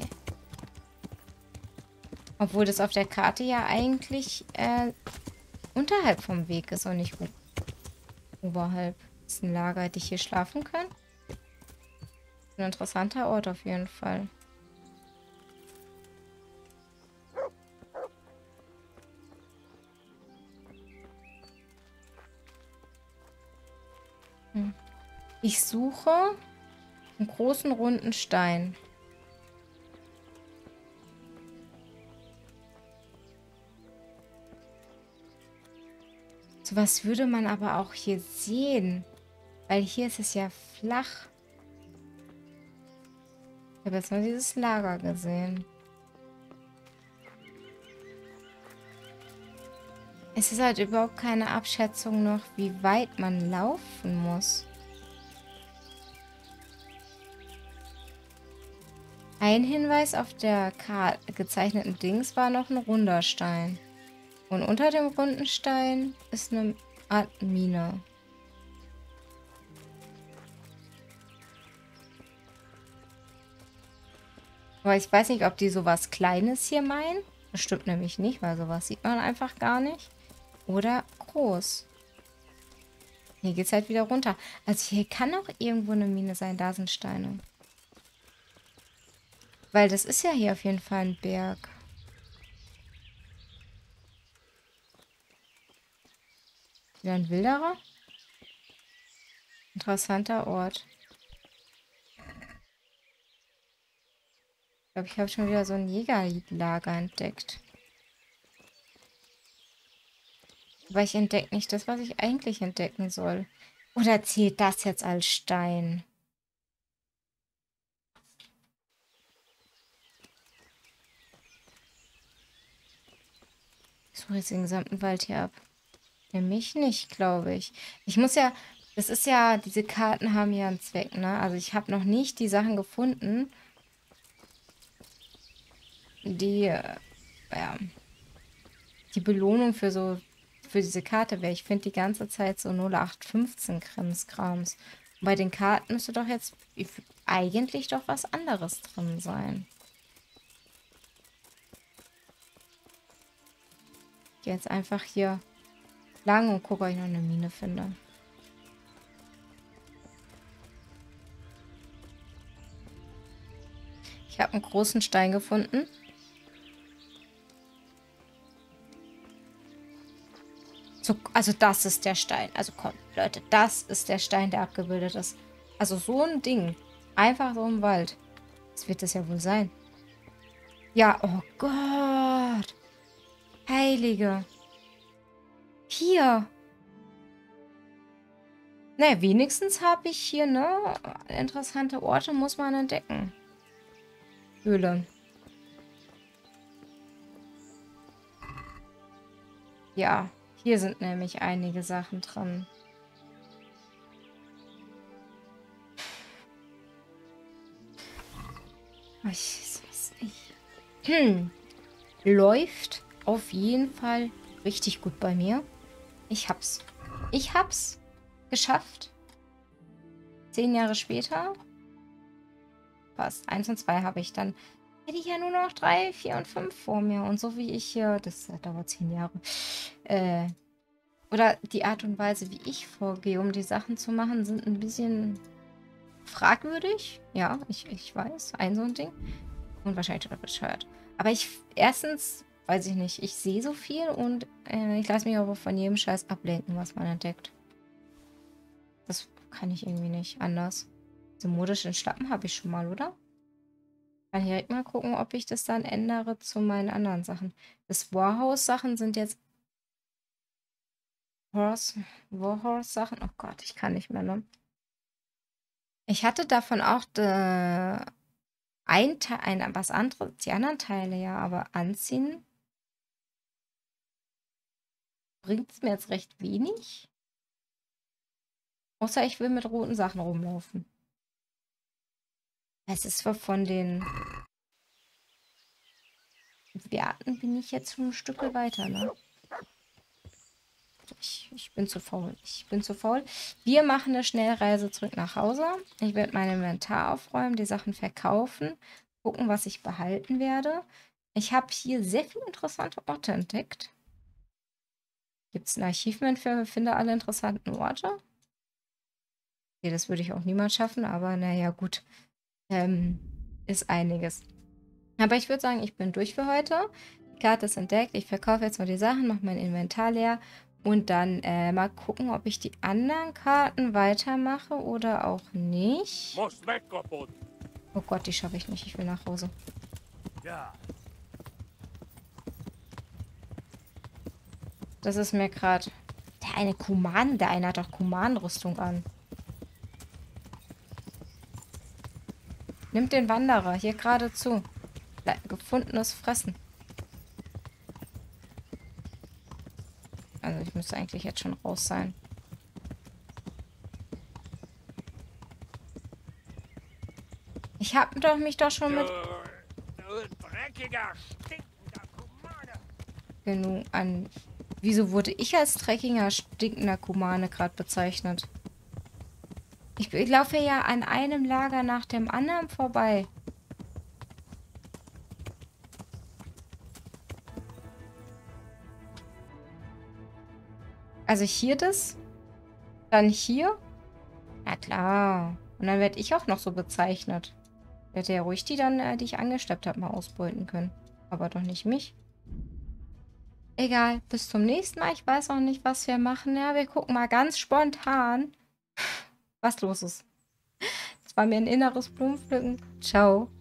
obwohl das auf der Karte ja eigentlich äh, unterhalb vom Weg ist und nicht oberhalb. Ist ein Lager, hätte ich hier schlafen können? Ein interessanter Ort auf jeden Fall. Hm. Ich suche einen großen runden Stein. So was würde man aber auch hier sehen. Weil hier ist es ja flach. Ich habe jetzt nur dieses Lager gesehen. Es ist halt überhaupt keine Abschätzung noch, wie weit man laufen muss. Ein Hinweis auf der Karte gezeichneten Dings war noch ein runder Stein. Und unter dem runden Stein ist eine Art Mine. Aber ich weiß nicht, ob die sowas Kleines hier meinen. Das stimmt nämlich nicht, weil sowas sieht man einfach gar nicht. Oder groß. Hier geht es halt wieder runter. Also hier kann auch irgendwo eine Mine sein. Da sind Steine. Weil das ist ja hier auf jeden Fall ein Berg. Wieder ein wilderer? Interessanter Ort. Ich glaube, ich habe schon wieder so ein Jägerlager entdeckt. Aber ich entdecke nicht das, was ich eigentlich entdecken soll. Oder zählt das jetzt als Stein? Ich suche jetzt den gesamten Wald hier ab. Nämlich nicht, glaube ich. Ich muss ja, das ist ja, diese Karten haben ja einen Zweck, ne? Also ich habe noch nicht die Sachen gefunden, die, äh, ja, die Belohnung für so, für diese Karte wäre. Ich finde die ganze Zeit so null acht fünfzehn Krimskrams. Und bei den Karten müsste doch jetzt eigentlich doch was anderes drin sein. Ich gehe jetzt einfach hier lang und gucke, ob ich noch eine Mine finde. Ich habe einen großen Stein gefunden. So, also das ist der Stein. Also komm, Leute, das ist der Stein, der abgebildet ist. Also so ein Ding. Einfach so im Wald. Das wird das ja wohl sein. Ja, oh Gott. Heilige. Hier. Naja, wenigstens habe ich hier, ne? Interessante Orte muss man entdecken. Höhle. Ja, hier sind nämlich einige Sachen drin. Ich weiß nicht. Hm. Läuft auf jeden Fall richtig gut bei mir. Ich hab's. Ich hab's geschafft. Zehn Jahre später. Fast. Eins und zwei habe ich dann hätte ich ja nur noch drei, vier und fünf vor mir. Und so wie ich hier, das äh, dauert zehn Jahre, äh, oder die Art und Weise, wie ich vorgehe, um die Sachen zu machen, sind ein bisschen fragwürdig. Ja, ich, ich weiß, ein so ein Ding. Und wahrscheinlich total bescheuert. Aber ich, erstens, weiß ich nicht, ich sehe so viel und äh, ich lasse mich aber von jedem Scheiß ablenken, was man entdeckt. Das kann ich irgendwie nicht anders. Diese modischen Schlappen habe ich schon mal, oder? Kann ich direkt mal gucken, ob ich das dann ändere zu meinen anderen Sachen. Das Warhouse-Sachen sind jetzt Horse, Warhorse-Sachen. Oh Gott, ich kann nicht mehr, ne? Ich hatte davon auch de, ein Teil, ein, was anderes, die anderen Teile ja, aber anziehen bringt es mir jetzt recht wenig. Außer ich will mit roten Sachen rumlaufen. Es ist zwar von den Werten bin ich jetzt schon ein Stück weiter, ne? Ich, ich bin zu faul. Ich bin zu faul. Wir machen eine Schnellreise zurück nach Hause. Ich werde mein Inventar aufräumen, die Sachen verkaufen, gucken, was ich behalten werde. Ich habe hier sehr viele interessante Orte entdeckt. Gibt es ein Achievement für finde alle interessanten Orte? Okay, das würde ich auch niemals schaffen, aber naja, gut. Ähm, ist einiges. Aber ich würde sagen, ich bin durch für heute. Die Karte ist entdeckt. Ich verkaufe jetzt mal die Sachen, mache mein Inventar leer. Und dann äh, mal gucken, ob ich die anderen Karten weitermache oder auch nicht. Oh Gott, die schaffe ich nicht. Ich will nach Hause. Ja. Das ist mir gerade... Der eine Kuman, der eine hat doch Kuman-Rüstung an. Nimmt den Wanderer hier geradezu. Gefundenes Fressen. Also ich müsste eigentlich jetzt schon raus sein. Ich habe doch mich doch schon mit genug an... Wieso wurde ich als dreckiger, stinkender Kumane gerade bezeichnet? Ich, ich laufe ja an einem Lager nach dem anderen vorbei. Also hier das, dann hier. Na klar. Und dann werde ich auch noch so bezeichnet. Hätte ja ruhig die dann, äh, die ich angesteppt habe, mal ausbeuten können. Aber doch nicht mich. Egal, bis zum nächsten Mal. Ich weiß auch nicht, was wir machen. Ja, wir gucken mal ganz spontan, was los ist. Das war mir ein inneres Blumenpflücken. Ciao.